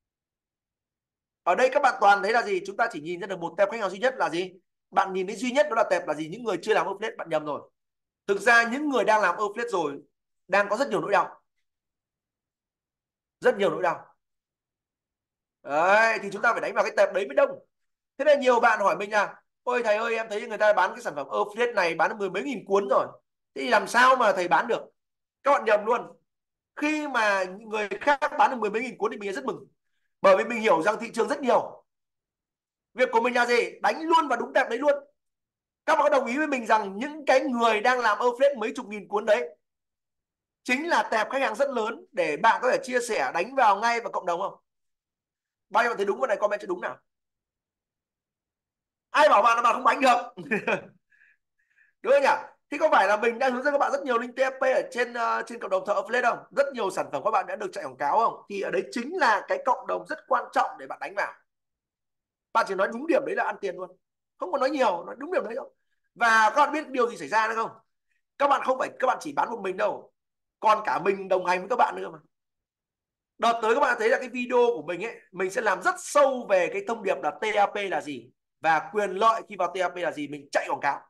Ở đây các bạn toàn thấy là gì? Chúng ta chỉ nhìn ra được một tệp khách hàng duy nhất là gì? Bạn nhìn thấy duy nhất đó là tệp là gì? Những người chưa làm affiliate. Bạn nhầm rồi. Thực ra những người đang làm affiliate rồi đang có rất nhiều nỗi đau, rất nhiều nỗi đau. Đấy thì chúng ta phải đánh vào cái tệp đấy mới đông. Thế nên nhiều bạn hỏi mình là ôi thầy ơi, em thấy người ta bán cái sản phẩm affiliate này bán được mười mấy nghìn cuốn rồi, thế thì làm sao mà thầy bán được? Các bạn nhầm luôn. Khi mà người khác bán được mười mấy nghìn cuốn thì mình rất mừng, bởi vì mình hiểu rằng thị trường rất nhiều. Việc của mình là gì? Đánh luôn vào đúng tệp đấy luôn. Các bạn có đồng ý với mình rằng những cái người đang làm affiliate mấy chục nghìn cuốn đấy chính là tệp khách hàng rất lớn để bạn có thể chia sẻ đánh vào ngay vào cộng đồng không? Bao nhiêu bạn thấy đúng, vào này comment cho đúng nào. Ai bảo bạn là bạn không đánh được? Đúng không nhỉ? Thì có phải là mình đang hướng dẫn các bạn rất nhiều link TFP ở trên cộng đồng thợ affiliate không? Rất nhiều sản phẩm các bạn đã được chạy quảng cáo không? Thì ở đấy chính là cái cộng đồng rất quan trọng để bạn đánh vào. Bạn chỉ nói đúng điểm đấy là ăn tiền luôn, không có nói nhiều, nói đúng điểm đấy đâu. Và các bạn biết điều gì xảy ra nữa không? Các bạn không phải các bạn chỉ bán một mình đâu, còn cả mình đồng hành với các bạn nữa mà. Đợt tới các bạn thấy là cái video của mình ấy, mình sẽ làm rất sâu về cái thông điệp là TAP là gì và quyền lợi khi vào TAP là gì, mình chạy quảng cáo.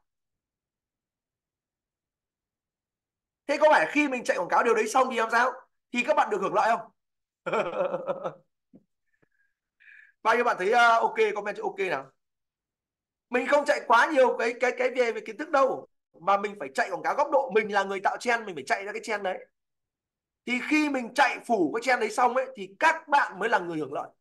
Thế có phải khi mình chạy quảng cáo điều đấy xong thì làm sao? Thì các bạn được hưởng lợi không? Bao nhiêu bạn thấy ok, comment cho ok nào. Mình không chạy quá nhiều cái về kiến thức đâu, mà mình phải chạy quảng cáo góc độ mình là người tạo trend, mình phải chạy ra cái trend đấy. Thì khi mình chạy phủ cái trend đấy xong ấy thì các bạn mới là người hưởng lợi.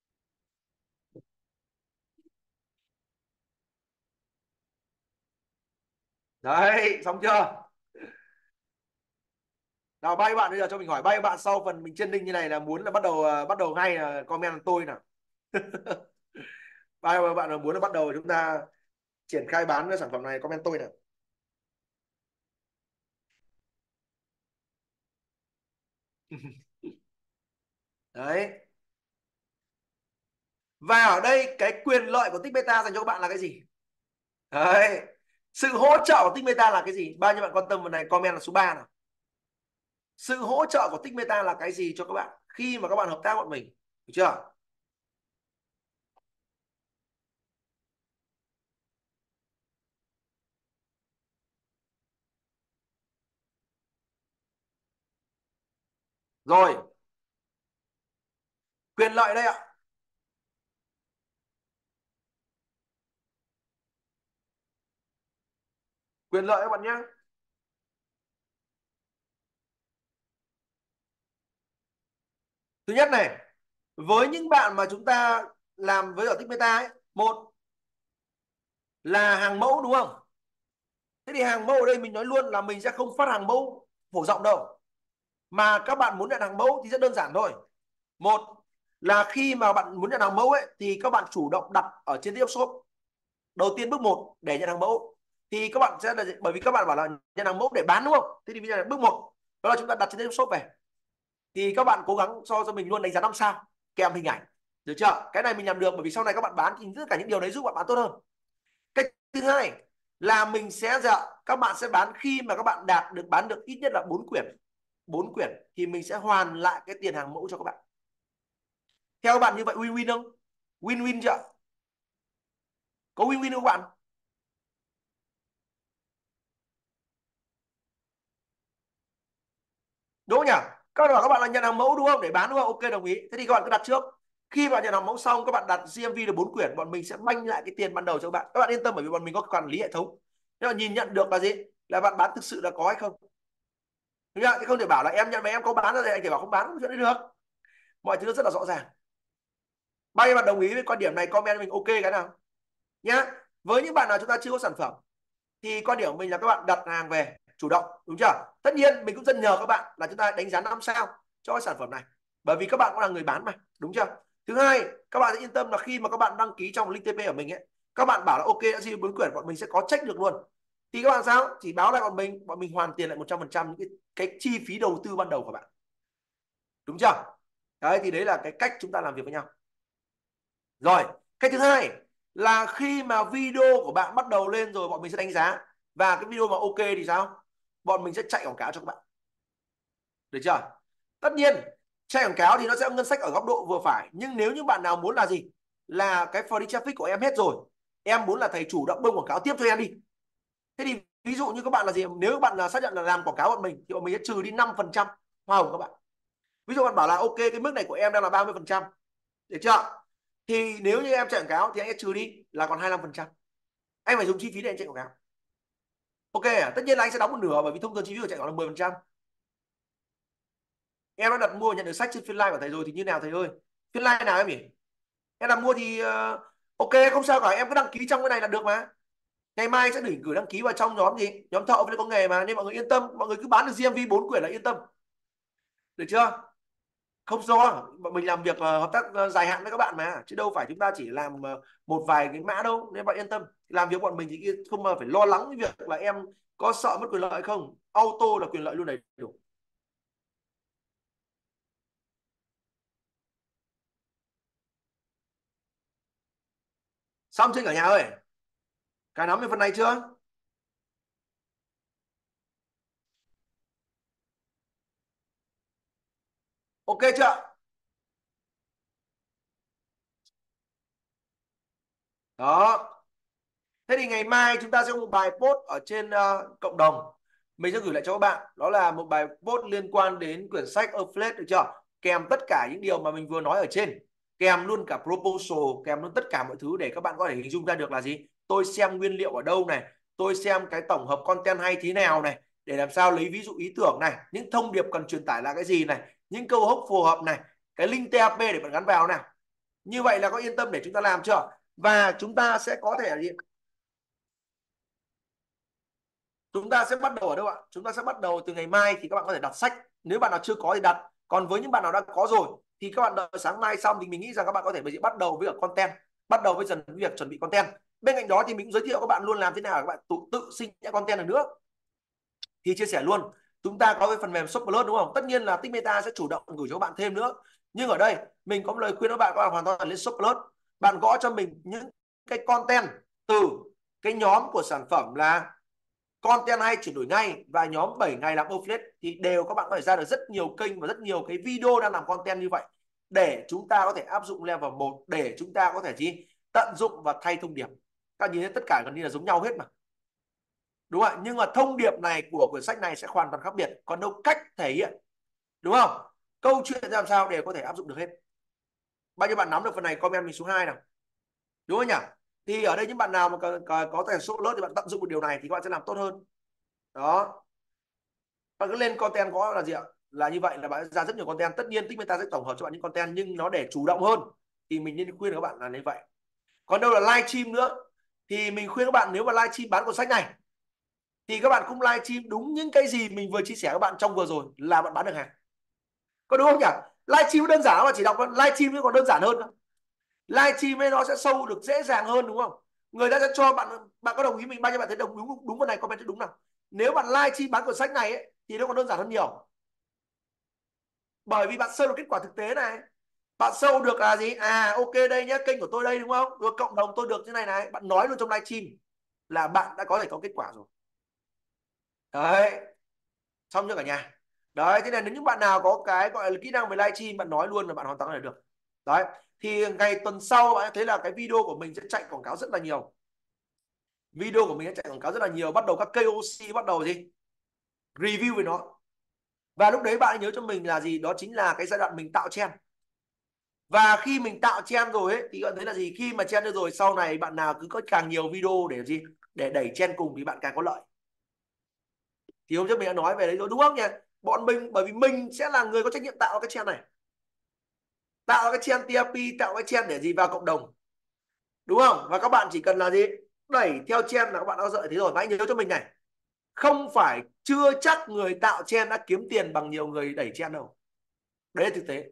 Đấy, xong chưa? Nào bao nhiêu bạn bây giờ cho mình hỏi, bao nhiêu bạn sau phần mình training như này là muốn là bắt đầu ngay là comment tôi nào. Bao nhiêu bạn là muốn là bắt đầu chúng ta triển khai bán cái sản phẩm này, comment tôi nào. Đấy. Và ở đây cái quyền lợi của tích beta dành cho các bạn là cái gì? Đấy. Sự hỗ trợ của tích beta là cái gì? Bao nhiêu bạn quan tâm vào này, comment là số 3 nào. Sự hỗ trợ của tích beta là cái gì cho các bạn khi mà các bạn hợp tác với bọn mình, được chưa? Rồi, quyền lợi đây ạ. Quyền lợi các bạn nhé. Thứ nhất này, với những bạn mà chúng ta làm với ở tích beta ấy, một là hàng mẫu đúng không? Thế thì hàng mẫu ở đây mình nói luôn là mình sẽ không phát hàng mẫu phổ rộng đâu, mà các bạn muốn nhận hàng mẫu thì rất đơn giản thôi. Một là khi mà bạn muốn nhận hàng mẫu ấy thì các bạn chủ động đặt ở trên TikTok Shop. Đầu tiên bước 1 để nhận hàng mẫu thì các bạn sẽ là, bởi vì các bạn bảo là nhận hàng mẫu để bán đúng không? Thế thì bây giờ là bước 1 đó là chúng ta đặt trên TikTok Shop về. Thì các bạn cố gắng cho mình luôn đánh giá 5 sao kèm hình ảnh, được chưa? Cái này mình làm được bởi vì sau này các bạn bán thì tất cả những điều đấy giúp bạn bán tốt hơn. Cách thứ hai là mình sẽ các bạn sẽ bán khi mà các bạn bán được ít nhất là 4 quyển. 4 quyển thì mình sẽ hoàn lại cái tiền hàng mẫu cho các bạn. Theo các bạn như vậy win-win không? Win-win chưa? Có win-win không các bạn? Đúng không nhỉ? Các bạn bảo các bạn là nhận hàng mẫu đúng không? Để bán đúng không? Ok, đồng ý. Thế thì các bạn cứ đặt trước. Khi bạn nhận hàng mẫu xong các bạn đặt GMV được 4 quyển, bọn mình sẽ banh lại cái tiền ban đầu cho các bạn. Các bạn yên tâm bởi vì bọn mình có quản lý hệ thống. Nếu mà nhìn nhận được là gì? Là bạn bán thực sự là có hay không. Đúng không? Thì không thể bảo là em nhận mà em có bán ra thì anh thể bảo không bán, không chuyện đấy được. Mọi thứ rất là rõ ràng. Bao nhiêu bạn đồng ý với quan điểm này comment mình ok cái nào nhá. Với những bạn nào chúng ta chưa có sản phẩm thì quan điểm của mình là các bạn đặt hàng về chủ động, đúng chưa? Tất nhiên mình cũng rất nhờ các bạn là chúng ta đánh giá 5 sao cho cái sản phẩm này, bởi vì các bạn cũng là người bán mà, đúng chưa? Thứ hai, các bạn sẽ yên tâm là khi mà các bạn đăng ký trong link TP của mình ấy, các bạn bảo là ok đã ghi 4 quyển, bọn mình sẽ có check được luôn. Thì các bạn sao? Chỉ báo lại bọn mình hoàn tiền lại 100% những cái chi phí đầu tư ban đầu của bạn, đúng chưa? Đấy thì đấy là cái cách chúng ta làm việc với nhau. Rồi, cách thứ hai là khi mà video của bạn bắt đầu lên rồi bọn mình sẽ đánh giá, và cái video mà ok thì sao? Bọn mình sẽ chạy quảng cáo cho các bạn. Được chưa? Tất nhiên chạy quảng cáo thì nó sẽ ngân sách ở góc độ vừa phải, nhưng nếu như bạn nào muốn là gì? Là cái free traffic của em hết rồi, em muốn là thầy chủ động bơm quảng cáo tiếp cho em đi. Thế thì ví dụ như các bạn là gì? Nếu bạn là xác nhận là làm quảng cáo bọn mình thì bọn mình sẽ trừ đi 5% hoa hồng các bạn. Ví dụ bạn bảo là ok cái mức này của em đang là 30%. Được chưa? Thì nếu như em chạy quảng cáo thì anh sẽ trừ đi là còn 25%. Anh phải dùng chi phí để anh chạy quảng cáo. Ok à? Tất nhiên là anh sẽ đóng một nửa bởi vì thông thường chi phí của chạy quảng cáo là 10%. Em đã đặt mua và nhận được sách trên phiên live của thầy rồi thì như nào thầy ơi? Phiên live nào em nhỉ? Em đặt mua thì ok không sao cả, em cứ đăng ký trong cái này là được mà. Ngày mai anh sẽ gửi đăng ký vào trong nhóm gì? Nhóm thợ với có nghề mà, nên mọi người yên tâm, mọi người cứ bán được GMV 4 quyển là yên tâm. Được chưa? Không do bọn mình làm việc hợp tác dài hạn với các bạn mà, chứ đâu phải chúng ta chỉ làm một vài cái mã đâu, nên bạn yên tâm làm việc bọn mình thì không mà phải lo lắng cái việc là em Có sợ mất quyền lợi không? Auto là quyền lợi luôn đầy đủ. Xong chưa cả nhà ơi? Cả nắm về phần này chưa? Ok chưa? Đó. Thế thì ngày mai chúng ta sẽ có một bài post ở trên cộng đồng. Mình sẽ gửi lại cho các bạn. Đó là một bài post liên quan đến quyển sách Affiliate, được chưa? Kèm tất cả những điều mà mình vừa nói ở trên. Kèm luôn cả proposal, kèm luôn tất cả mọi thứ để các bạn có thể hình dung ra được là gì. Tôi xem nguyên liệu ở đâu này. Tôi xem cái tổng hợp content hay thế nào này. Để làm sao lấy ví dụ ý tưởng này. Những thông điệp cần truyền tải là cái gì này. Những câu hook phù hợp này. Cái link TAP để bạn gắn vào nào. Như vậy là có yên tâm để chúng ta làm chưa? Và chúng ta sẽ có thể là gì? Chúng ta sẽ bắt đầu ở đâu ạ? Chúng ta sẽ bắt đầu từ ngày mai thì các bạn có thể đặt sách. Nếu bạn nào chưa có thì đặt. Còn với những bạn nào đã có rồi thì các bạn đợi sáng mai xong thì mình nghĩ rằng các bạn có thể bắt đầu với content, bắt đầu với dần việc chuẩn bị content. Bên cạnh đó thì mình cũng giới thiệu các bạn luôn làm thế nào các bạn tự sinh ra content được nữa. Thì chia sẻ luôn, chúng ta có cái phần mềm Shop Plus đúng không? Tất nhiên là Tích Meta sẽ chủ động gửi cho các bạn thêm nữa. Nhưng ở đây mình có một lời khuyên các bạn hoàn toàn lên Shop Plus. Bạn gõ cho mình những cái content từ cái nhóm của sản phẩm là content hay chuyển đổi ngay và nhóm 7 ngày làm affiliate thì đều các bạn có thể ra được rất nhiều kênh và rất nhiều cái video đang làm content như vậy để chúng ta có thể áp dụng level 1, để chúng ta có thể gì tận dụng và thay thông điệp. Các nhìn thấy tất cả gần như là giống nhau hết mà, đúng không ạ? Nhưng mà thông điệp này của quyển sách này sẽ hoàn toàn khác biệt, còn đâu cách thể hiện, đúng không? Câu chuyện làm sao để có thể áp dụng được hết. Bao nhiêu bạn nắm được phần này comment mình số 2 nào, đúng không nhỉ? Thì ở đây những bạn nào mà có tài số lớn thì bạn tận dụng được điều này thì các bạn sẽ làm tốt hơn. Đó, bạn cứ lên content có là gì ạ? Là như vậy là bạn ra rất nhiều content. Tất nhiên Tích Meta sẽ tổng hợp cho bạn những content nhưng nó để chủ động hơn thì mình nên khuyên các bạn là như vậy. Còn đâu là live stream nữa thì mình khuyên các bạn nếu mà live stream bán cuốn sách này thì các bạn cũng live stream đúng những cái gì mình vừa chia sẻ các bạn trong vừa rồi là bạn bán được hàng. Có đúng không nhỉ? Live stream đơn giản mà chỉ đọc live stream còn đơn giản hơn. Live stream ấy nó sẽ sâu được dễ dàng hơn, đúng không? Người ta sẽ cho bạn, bạn có đồng ý mình bao nhiêu bạn thấy đúng phần này comment đúng nào. Nếu bạn live stream bán cuốn sách này ấy, thì nó còn đơn giản hơn nhiều. Bởi vì bạn show được kết quả thực tế này, bạn show được là gì, ok đây nhá, kênh của tôi đây đúng không, rồi cộng đồng tôi được như này này, bạn nói luôn trong livestream là bạn đã có thể có kết quả rồi. Đấy, xong chưa cả nhà? Đấy, thế nên nếu những bạn nào có cái gọi là kỹ năng về livestream, bạn nói luôn là bạn hoàn toàn có thể được. Đấy, thì ngày tuần sau bạn thấy là cái video của mình sẽ chạy quảng cáo rất là nhiều. Video của mình sẽ chạy quảng cáo rất là nhiều, bắt đầu các KOC bắt đầu gì review về nó. Và lúc đấy bạn nhớ cho mình là gì, đó chính là cái giai đoạn mình tạo trend. Và khi mình tạo trend rồi ấy thì bạn thấy là gì, khi mà trend được rồi sau này bạn nào cứ có càng nhiều video để gì, để đẩy trend cùng thì bạn càng có lợi. Thì hôm trước mình đã nói về đấy rồi đúng không nhỉ? Bọn mình, bởi vì mình sẽ là người có trách nhiệm tạo cái trend này, tạo cái trend TRP, tạo cái trend để gì vào cộng đồng, đúng không? Và các bạn chỉ cần là gì, đẩy theo trend là các bạn đã lợi thế rồi. Và anh nhớ cho mình này, không phải chưa chắc người tạo trend đã kiếm tiền bằng nhiều người đẩy trend đâu. Đấy là thực tế.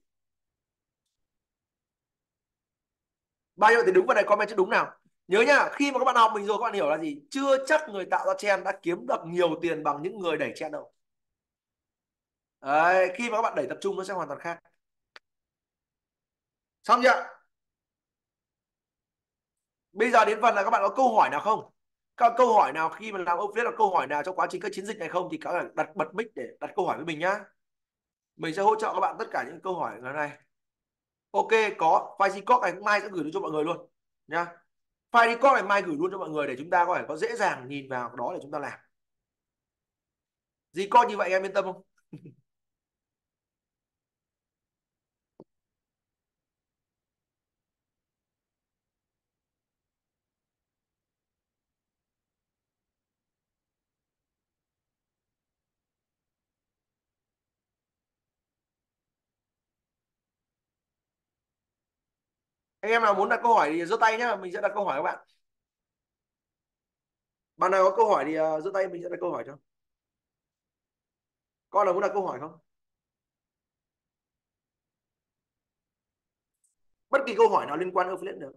Bao nhiêu thì đúng vào này comment chữ đúng nào. Nhớ nhá, khi mà các bạn học mình rồi các bạn hiểu là gì, chưa chắc người tạo ra trend đã kiếm được nhiều tiền bằng những người đẩy trend đâu. Đấy, khi mà các bạn đẩy tập trung nó sẽ hoàn toàn khác. Xong chưa? Bây giờ đến phần là các bạn có câu hỏi nào không? Các câu hỏi nào khi mà làm affiliate, là câu hỏi nào trong quá trình các chiến dịch này không thì các bạn đặt bật mic để đặt câu hỏi với mình nhá. Mình sẽ hỗ trợ các bạn tất cả những câu hỏi ngày này. Ok, có file record này mai sẽ gửi cho mọi người luôn nhá. File record này mai gửi luôn cho mọi người để chúng ta có thể có dễ dàng nhìn vào đó để chúng ta làm. Record như vậy em yên tâm không? Anh em nào muốn đặt câu hỏi thì giơ tay nhá, mình sẽ đặt câu hỏi các bạn. Bạn nào có câu hỏi thì giơ tay mình sẽ đặt câu hỏi cho. Con nào muốn đặt câu hỏi không? Bất kỳ câu hỏi nào liên quan đến affiliate được.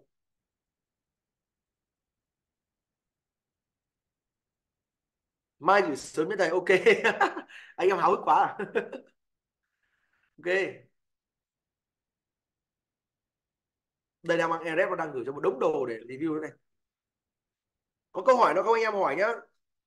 Mai gửi sớm đến thầy. Ok. Anh em háo hức quá à? Ok, đây đang mang Airep, nó đang gửi cho một đống đồ để review thế này. Có câu hỏi nào không anh em hỏi nhá.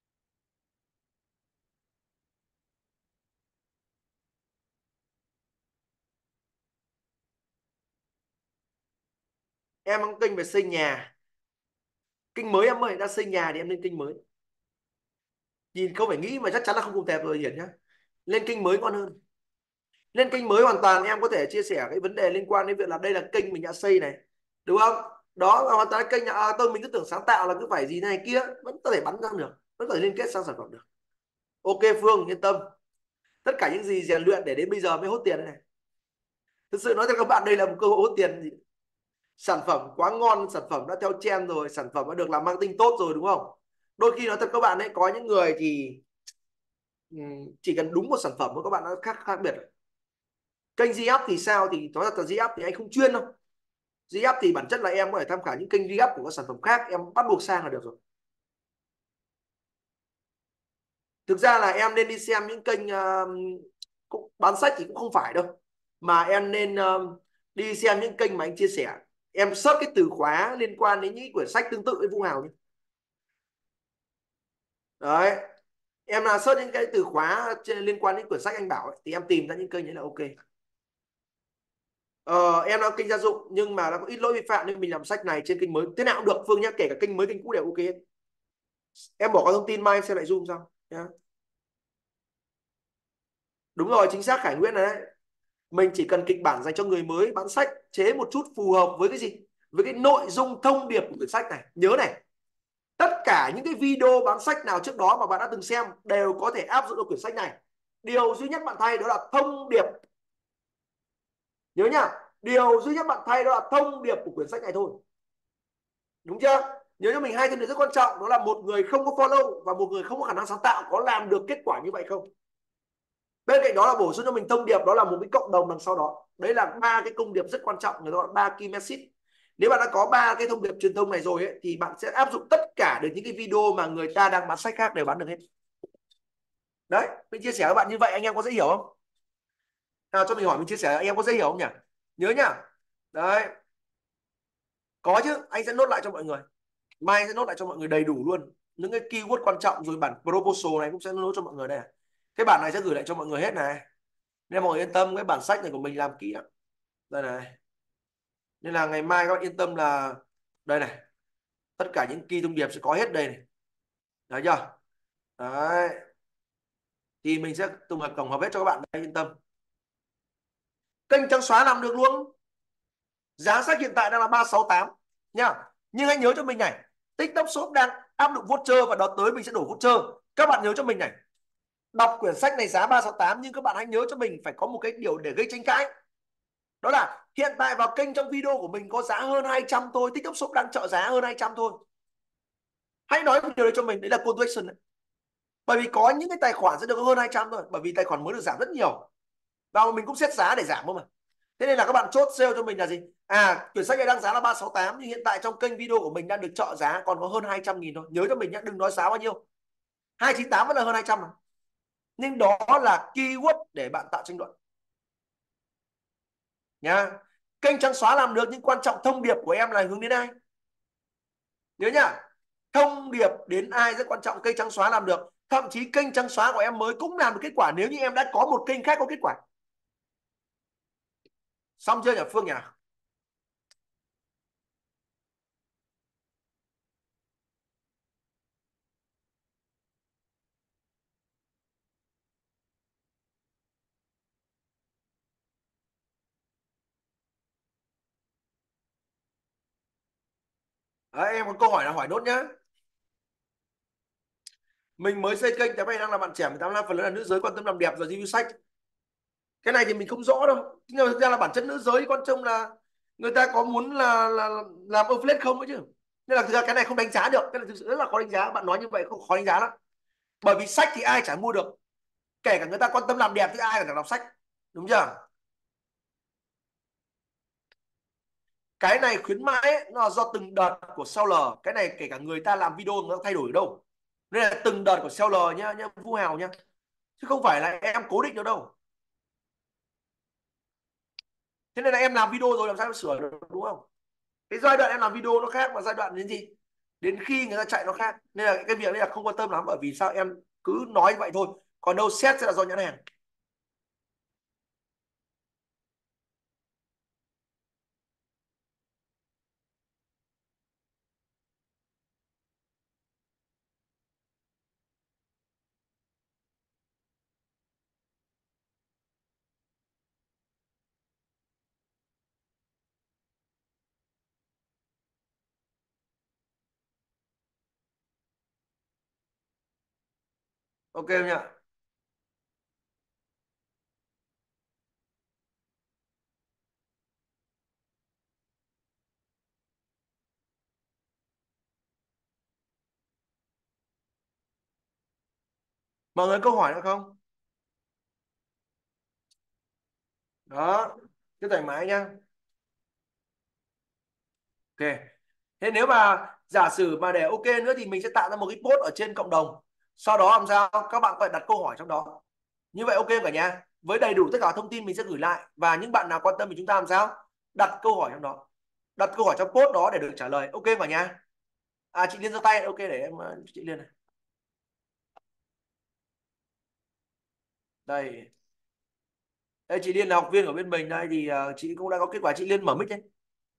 Em đang kênh về xây nhà, kênh mới em ơi, đang xây nhà thì em lên kênh mới. Nhìn không phải nghĩ mà chắc chắn là không cùng tẹp rồi Hiển nhá. Lên kênh mới ngon hơn. Lên kênh mới hoàn toàn em có thể chia sẻ cái vấn đề liên quan đến việc là đây là kênh mình đã xây này, đúng không? Đó là hoàn toàn kênh tôi mình cứ tưởng sáng tạo là cứ phải gì này kia, vẫn có thể bắn ra được, vẫn có thể liên kết sang sản phẩm được. Ok Phương yên tâm, tất cả những gì rèn luyện để đến bây giờ mới hốt tiền đây này. Thực sự nói cho các bạn đây là một cơ hội hốt tiền gì. Sản phẩm quá ngon, sản phẩm đã theo trend rồi, sản phẩm đã được làm marketing tốt rồi, đúng không? Đôi khi nói thật các bạn ấy, có những người thì chỉ cần đúng một sản phẩm thôi các bạn đã khác khác biệt rồi. Kênh G-Up thì sao, thì nói thật là G-Up thì anh không chuyên đâu. G-Up thì bản chất là em có thể tham khảo những kênh G-Up của các sản phẩm khác, em bắt buộc sang là được rồi. Thực ra là em nên đi xem những kênh bán sách thì cũng không phải đâu, mà em nên đi xem những kênh mà anh chia sẻ. Em search cái từ khóa liên quan đến những quyển sách tương tự với Vũ Hào nhé. Đấy, em là search những cái từ khóa liên quan đến quyển sách anh bảo ấy, thì em tìm ra những kênh đấy là ok. Em là kênh gia dụng nhưng mà nó có ít lỗi vi phạm nên mình làm sách này trên kênh mới thế nào cũng được Phương nhé, kể cả kênh mới kênh cũ đều ok. Em bỏ qua thông tin mai em xem lại zoom sao nhá. Đúng rồi, chính xác Khải Nguyễn này đấy. Mình chỉ cần kịch bản dành cho người mới bán sách, chế một chút phù hợp với cái gì, với cái nội dung thông điệp của quyển sách này. Nhớ này, tất cả những cái video bán sách nào trước đó mà bạn đã từng xem đều có thể áp dụng vào quyển sách này. Điều duy nhất bạn thay đó là thông điệp. Nhớ nhá, điều duy nhất bạn thay đó là thông điệp của quyển sách này thôi, đúng chưa? Nhớ cho mình hai thông điệp rất quan trọng, đó là một người không có follow và một người không có khả năng sáng tạo có làm được kết quả như vậy không. Bên cạnh đó là bổ sung cho mình thông điệp, đó là một cái cộng đồng đằng sau đó. Đấy là ba cái thông điệp rất quan trọng, người ta gọi ba key message. Nếu bạn đã có ba cái thông điệp truyền thông này rồi ấy, thì bạn sẽ áp dụng tất cả được những cái video mà người ta đang bán sách khác đều bán được hết. Đấy, mình chia sẻ với bạn như vậy anh em có dễ hiểu không? Nào cho mình hỏi, mình chia sẻ anh em có dễ hiểu không nhỉ? Nhớ nhá. Đấy, có chứ, anh sẽ nốt lại cho mọi người. Mai anh sẽ nốt lại cho mọi người đầy đủ luôn những cái keyword quan trọng, rồi bản proposal này cũng sẽ nốt cho mọi người đây. Cái bản này sẽ gửi lại cho mọi người hết này, nên mọi người yên tâm, cái bản sách này của mình làm kỹ lắm đây này, nên là ngày mai các bạn yên tâm là đây này, tất cả những key thông điệp sẽ có hết đây này, đấy chưa? Đấy, thì mình sẽ tổng hợp hết cho các bạn đây, yên tâm. Kênh trắng xóa làm được luôn. Giá sách hiện tại đang là 368 nha, nhưng hãy nhớ cho mình này, TikTok Shop đang áp dụng voucher và đợt tới mình sẽ đổ voucher. Các bạn nhớ cho mình này, đọc quyển sách này giá 368 nhưng các bạn hãy nhớ cho mình phải có một cái điều để gây tranh cãi. Đó là hiện tại vào kênh trong video của mình có giá hơn 200 thôi, TikTok Shop đang trợ giá hơn 200 thôi. Hãy nói một điều đấy cho mình, đấy là call to action đấy. Bởi vì có những cái tài khoản sẽ được hơn 200 thôi, bởi vì tài khoản mới được giảm rất nhiều. Và mình cũng xét giá để giảm không mà. Thế nên là các bạn chốt sale cho mình là gì? Quyển sách này đang giá là 368 nhưng hiện tại trong kênh video của mình đang được trợ giá còn có hơn 200.000 thôi. Nhớ cho mình nhé, đừng nói giá bao nhiêu. 298 vẫn là hơn 200 mà. Nhưng đó là keyword để bạn tạo tranh luận. Nhá. Kênh trắng xóa làm được nhưng quan trọng thông điệp của em là hướng đến ai? Nhớ nhá. Thông điệp đến ai rất quan trọng, kênh trắng xóa làm được. Thậm chí kênh trắng xóa của em mới cũng làm được kết quả nếu như em đã có một kênh khác có kết quả. Xong chưa nhỉ Phương nhỉ? Đấy, em có câu hỏi là hỏi nốt nhá. Mình mới xây kênh, cái này đang là bạn trẻ 18 phần lớn là nữ giới quan tâm làm đẹp và review sách. Cái này thì mình không rõ đâu, nhưng mà thực ra là bản chất nữ giới quan trọng là người ta có muốn là làm affiliate không ấy chứ. Nên là thực ra cái này không đánh giá được, cái này thực sự rất là khó đánh giá. Bạn nói như vậy không, khó đánh giá lắm. Bởi vì sách thì ai chả mua được, kể cả người ta quan tâm làm đẹp thì ai chẳng đọc sách, đúng chưa? Cái này khuyến mãi ấy, nó là do từng đợt của seller. Cái này kể cả người ta làm video nó thay đổi ở đâu. Nên là từng đợt của seller nhá, Vũ Hào nhá, chứ không phải là em cố định được đâu. Thế nên là em làm video rồi làm sao em sửa được, đúng không? Cái giai đoạn em làm video nó khác, mà giai đoạn đến gì, đến khi người ta chạy nó khác. Nên là cái việc này là không quan tâm lắm, bởi vì sao em cứ nói vậy thôi, còn đâu xét sẽ là do nhãn hàng. Ok không nhỉ? Mọi người câu hỏi nữa không? Đó, cứ thoải mái nhá. Ok. Thế nếu mà giả sử mà để ok nữa thì mình sẽ tạo ra một cái post ở trên cộng đồng. Sau đó làm sao các bạn có thể đặt câu hỏi trong đó. Như vậy ok cả nhà. Với đầy đủ tất cả thông tin mình sẽ gửi lại, và những bạn nào quan tâm thì chúng ta làm sao? Đặt câu hỏi trong đó. Đặt câu hỏi trong post đó để được trả lời. Ok cả nhà. À, chị Liên giơ tay. Ok, để em chị Liên này. Đây. Đây, chị Liên là học viên của bên mình đây, thì chị cũng đã có kết quả. Chị Liên mở mic đấy.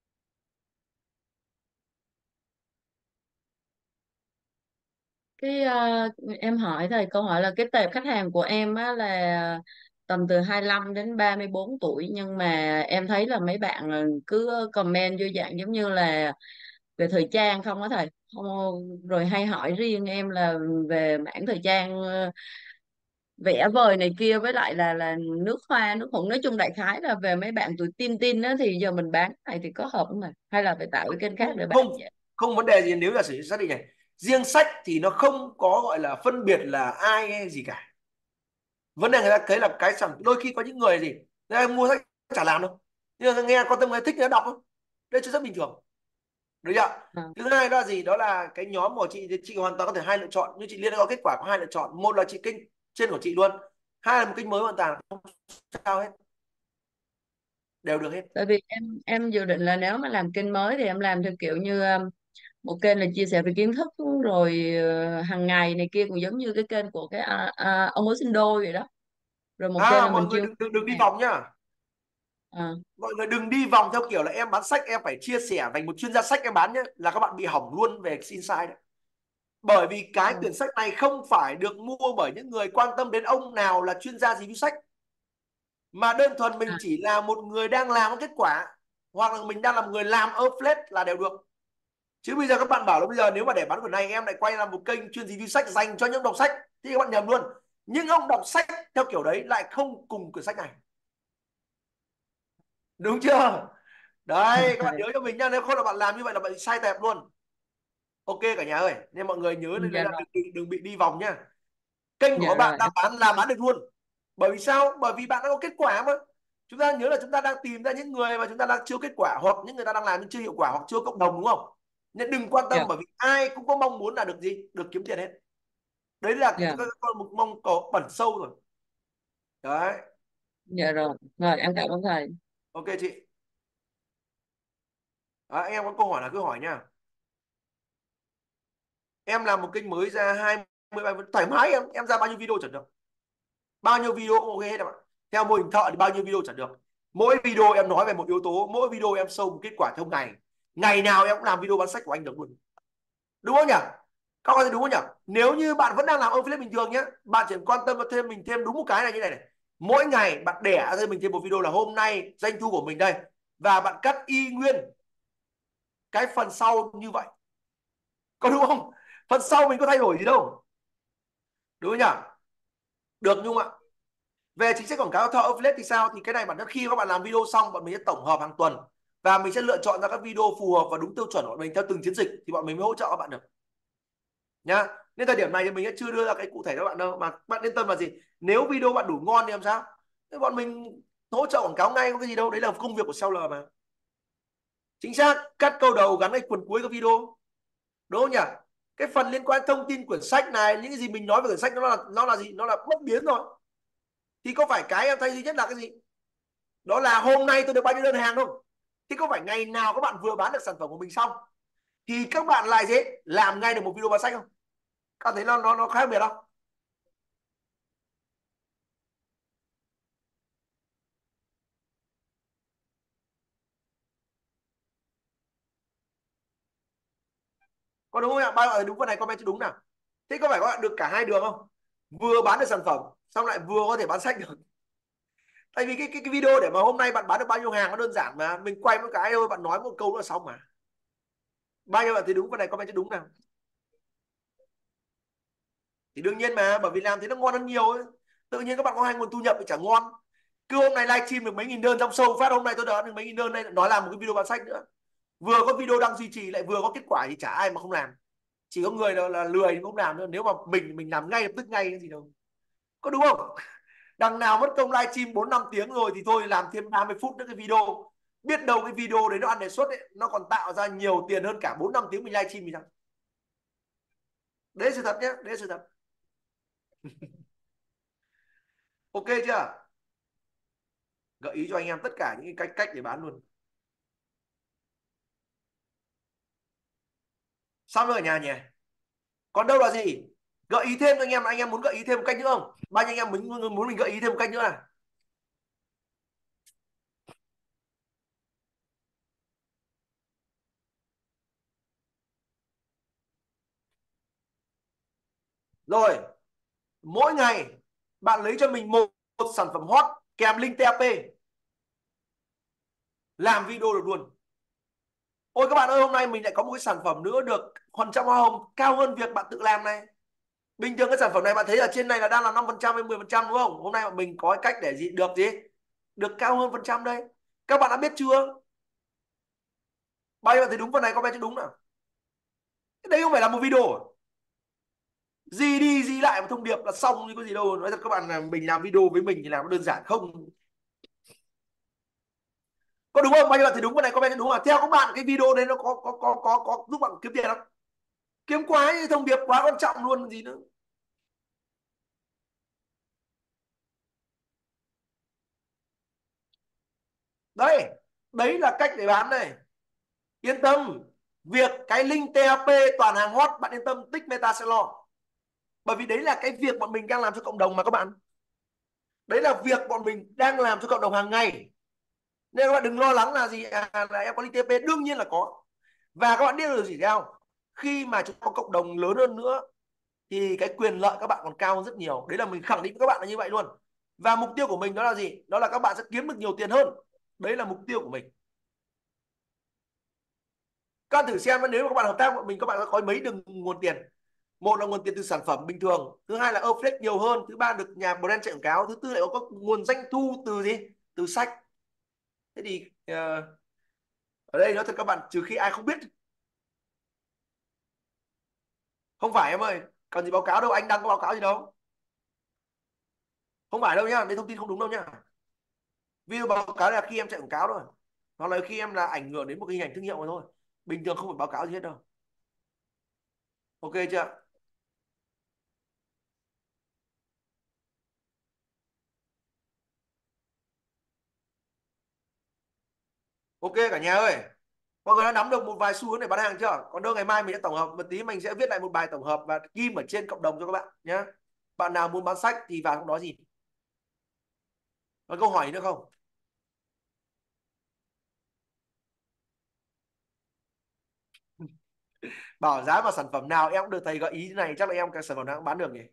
Cái em hỏi thầy câu hỏi là cái tệp khách hàng của em á là tầm từ 25 đến 34 tuổi, nhưng mà em thấy là mấy bạn cứ comment vô dạng giống như là về thời trang không á thầy, không, rồi hay hỏi riêng em là về mảng thời trang, vẽ vời này kia, với lại là nước hoa nước hồng, nói chung đại khái là về mấy bạn tuổi teen teen á, thì giờ mình bán cái này thì có hợp không thầy, hay là phải tạo cái kênh khác Không, để bán không, vậy? không vấn đề gì nếu là sử xác định này. Riêng sách thì nó không có gọi là phân biệt là ai hay gì cả. Vấn đề người ta thấy là cái sản, đôi khi có những người gì người ta mua sách chả làm đâu, nhưng mà nghe quan tâm, người ta thích, người ta đọc thôi. Đây là rất bình thường, được chưa? À, Thứ hai đó là gì, đó là cái nhóm của chị thì chị hoàn toàn có thể hai lựa chọn, như chị Liên đã có kết quả có hai lựa chọn. Một là chị kênh trên của chị luôn, hai là một kênh mới hoàn toàn, không sao hết, đều được hết. tại vì em dự định là nếu mà làm kênh mới thì em làm theo kiểu như một kênh là chia sẻ về kiến thức, rồi hàng ngày này kia, cũng giống như cái kênh của cái ông mới sinh đôi vậy đó, rồi một kênh À, là mọi mình người chuyên đừng đi hàng. vòng nhá. À, Mọi người đừng đi vòng theo kiểu là em bán sách em phải chia sẻ thành một chuyên gia sách em bán nhé, là các bạn bị hỏng luôn về insight đấy. Bởi vì cái à, quyển sách này không phải được mua bởi những người quan tâm đến ông nào là chuyên gia review sách, mà đơn thuần mình à, chỉ là một người đang làm kết quả, hoặc là mình đang là một người làm affiliate là đều được. Chứ bây giờ các bạn bảo là bây giờ nếu mà để bán quyển này em lại quay ra một kênh chuyên review sách dành cho những đọc sách, thì các bạn nhầm luôn. Nhưng ông đọc sách theo kiểu đấy lại không cùng quyển sách này, đúng chưa? Đấy, các bạn nhớ cho mình nhá, nếu không là bạn làm như vậy là bạn sai tệp luôn. Ok cả nhà ơi, nên mọi người nhớ nên dạ là rồi, đừng bị đi vòng nhá. Kênh của dạ các bạn rồi đang em. bán là bán được luôn. Bởi vì sao? Bởi vì bạn đã có kết quả mà. Chúng ta nhớ là chúng ta đang tìm ra những người mà chúng ta đang chưa kết quả, hoặc những người ta đang làm nhưng chưa hiệu quả, hoặc chưa cộng đồng, đúng không? Nên đừng quan tâm, Dạ, bởi vì ai cũng có mong muốn là được gì, được kiếm tiền hết. Đấy là dạ, các con một mong có bẩn sâu rồi. Đấy. dạ rồi, rồi em cảm ơn thầy. Ok chị. Anh em có câu hỏi là cứ hỏi nha. Em làm một kênh mới ra 20 bài thoải mái, em ra bao nhiêu video chẳng được, bao nhiêu video cũng ok hết em ạ. Theo mô hình thợ thì bao nhiêu video chẳng được. Mỗi video em nói về một yếu tố, mỗi video em show một kết quả theo ngày. Ngày nào em cũng làm video bán sách của anh được luôn, đúng không nhỉ? Các bạn thấy đúng không nhỉ? Nếu như bạn vẫn đang làm affiliate bình thường nhé, bạn chỉ quan tâm thêm mình thêm đúng một cái này như này này. Mỗi ngày bạn đẻ ra mình thêm một video là hôm nay doanh thu của mình đây, và bạn cắt y nguyên cái phần sau như vậy, có đúng không? Phần sau mình có thay đổi gì đâu, đúng không nhỉ? Được nhưng mà về chính sách quảng cáo thợ affiliate thì sao, thì cái này bản thân khi các bạn làm video xong, bọn mình sẽ tổng hợp hàng tuần, và mình sẽ lựa chọn ra các video phù hợp và đúng tiêu chuẩn của bọn mình theo từng chiến dịch, thì bọn mình mới hỗ trợ các bạn được nhá. Nên thời điểm này thì mình sẽ chưa đưa ra cái cụ thể cho bạn đâu, mà bạn yên tâm là gì, nếu video bạn đủ ngon thì làm sao, thế bọn mình hỗ trợ quảng cáo ngay, có cái gì đâu, đấy là công việc của seller mà. Chính xác, cắt câu đầu gắn cái phần cuối của video, đúng không nhỉ? cái phần liên quan thông tin quyển sách này, những cái gì mình nói về quyển sách nó là gì, nó là bất biến rồi. Thì có phải cái em thay duy nhất là cái gì, đó là hôm nay tôi được bao nhiêu đơn hàng không? Thì có phải ngày nào các bạn vừa bán được sản phẩm của mình xong thì các bạn lại gì làm ngay được một video bán sách không? Các thấy nó khác biệt không? Có đúng không ạ? Bao giờ đúng phần này comment cho đúng nào. Thế có phải các bạn được cả hai đường không? Vừa bán được sản phẩm xong lại vừa có thể bán sách được. Tại vì cái video để mà hôm nay bạn bán được bao nhiêu hàng nó đơn giản mà, mình quay một cái thôi, bạn nói một câu nữa xong mà. Bao nhiêu bạn thì đúng phần này comment cho đúng nào. Thì đương nhiên mà, bởi vì làm thế nó ngon hơn nhiều ấy. Tự nhiên các bạn có hai nguồn thu nhập thì chẳng ngon. Cứ hôm nay livestream được mấy nghìn đơn, trong show phát hôm nay tôi đã được mấy nghìn đơn, đây nói làm một cái video bán sách nữa. Vừa có video đăng duy trì lại vừa có kết quả thì chả ai mà không làm. Chỉ có người là lười thì không làm nữa. Nếu mà mình làm ngay lập tức ngay cái gì đâu. Có đúng không? Đằng nào mất công livestream 4-5 tiếng rồi thì thôi làm thêm 30 phút nữa cái video. Biết đâu cái video đấy nó ăn đề xuất ấy, nó còn tạo ra nhiều tiền hơn cả 4-5 tiếng mình livestream thì sao? Đấy là sự thật nhé, đấy là sự thật. Ok chưa? Gợi ý cho anh em tất cả những cái cách để bán luôn. Xong rồi ở nhà nhỉ? Còn đâu là gì? Gợi ý thêm cho anh em muốn gợi ý thêm một cách nữa không? Bao nhiêu anh em muốn mình gợi ý thêm một cách nữa này? Rồi, mỗi ngày bạn lấy cho mình một sản phẩm hot kèm link TAP, làm video được luôn. Ôi các bạn ơi, hôm nay mình lại có một cái sản phẩm nữa được phần trăm hoa hồng cao hơn việc bạn tự làm này. Bình thường cái sản phẩm này bạn thấy ở trên này là đang là 5% hay 10% đúng không? Hôm nay bọn mình có cách để gì được gì? Được cao hơn phần trăm đây. Các bạn đã biết chưa? Bao nhiêu bạn thấy đúng phần này comment cho đúng nào. Cái đấy không phải là một video à? Gì đi gì lại một thông điệp là xong chứ có gì đâu. Nói thật các bạn là mình làm video với mình thì làm nó đơn giản không? Có đúng không? Bao nhiêu bạn thấy đúng phần này comment cho đúng à? Theo các bạn cái video đấy nó có giúp bạn kiếm tiền không? Kiếm quá, thông điệp quá quan trọng luôn gì nữa. Đấy, đấy là cách để bán này. Yên tâm, việc cái link TAP toàn hàng hot bạn yên tâm, tích Meta sẽ lo. Bởi vì đấy là cái việc bọn mình đang làm cho cộng đồng mà các bạn. Đấy là việc bọn mình đang làm cho cộng đồng hàng ngày. Nên các bạn đừng lo lắng là gì là em có link TAP, đương nhiên là có. Và các bạn biết được gì sao? Khi mà chúng ta có cộng đồng lớn hơn nữa thì cái quyền lợi các bạn còn cao hơn rất nhiều. Đấy là mình khẳng định với các bạn là như vậy luôn. Và mục tiêu của mình đó là gì? Đó là các bạn sẽ kiếm được nhiều tiền hơn. Đấy là mục tiêu của mình. Các bạn thử xem nếu mà các bạn hợp tác với mình, các bạn có mấy đường nguồn tiền. Một là nguồn tiền từ sản phẩm bình thường, thứ hai là affiliate nhiều hơn, thứ ba được nhà brand chạy quảng cáo, thứ tư lại có nguồn doanh thu từ gì, từ sách. Thế thì ở đây nói thật các bạn, trừ khi ai không biết. Không phải em ơi, còn gì báo cáo đâu, anh đăng có báo cáo gì đâu. Không phải đâu nhá, đây thông tin không đúng đâu nhá. Video báo cáo là khi em chạy quảng cáo thôi, hoặc là khi em là ảnh hưởng đến một cái hình ảnh thương hiệu mà thôi. Bình thường không phải báo cáo gì hết đâu. Ok chưa? Ok cả nhà ơi, mọi người đã nắm được một vài xu hướng để bán hàng chưa? Còn đâu ngày mai mình sẽ tổng hợp một tí, mình sẽ viết lại một bài tổng hợp và ghim ở trên cộng đồng cho các bạn nhé. Bạn nào muốn bán sách thì vào trong đó gì. Có câu hỏi nữa không? Bảo giá mà sản phẩm nào em cũng được thầy gợi ý thế này, chắc là em cái sản phẩm nào cũng bán được nhỉ.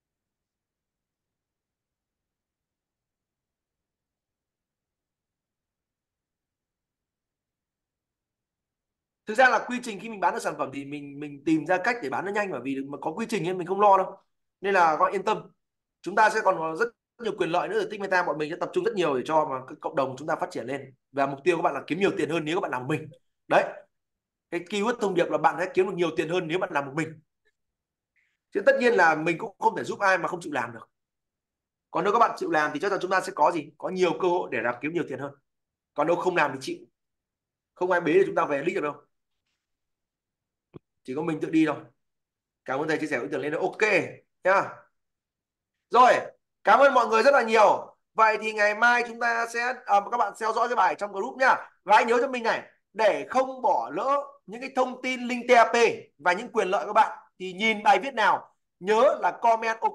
Thực ra là quy trình khi mình bán được sản phẩm thì mình tìm ra cách để bán nó nhanh, bởi vì mà có quy trình nên mình không lo đâu. Nên là các bạn yên tâm, chúng ta sẽ còn có rất nhiều quyền lợi nữa. Ở Tích Meta bọn mình sẽ tập trung rất nhiều để cho mà cái cộng đồng chúng ta phát triển lên, và mục tiêu các bạn là kiếm nhiều tiền hơn nếu các bạn làm một mình. Đấy, cái keyword thông điệp là bạn sẽ kiếm được nhiều tiền hơn nếu bạn làm một mình. Chứ tất nhiên là mình cũng không thể giúp ai mà không chịu làm được. Còn nếu các bạn chịu làm thì chắc chắn chúng ta sẽ có gì, có nhiều cơ hội để làm kiếm nhiều tiền hơn. Còn đâu không làm thì chịu, không ai bế để chúng ta về đích được đâu, chỉ có mình tự đi thôi. Cảm ơn thầy chia sẻ ý tưởng lên, ok nhá. Rồi, cảm ơn mọi người rất là nhiều. Vậy thì ngày mai chúng ta sẽ các bạn theo dõi cái bài trong group nhá. Và hãy nhớ cho mình này, để không bỏ lỡ những cái thông tin link TAP và những quyền lợi của bạn thì nhìn bài viết nào nhớ là comment ok.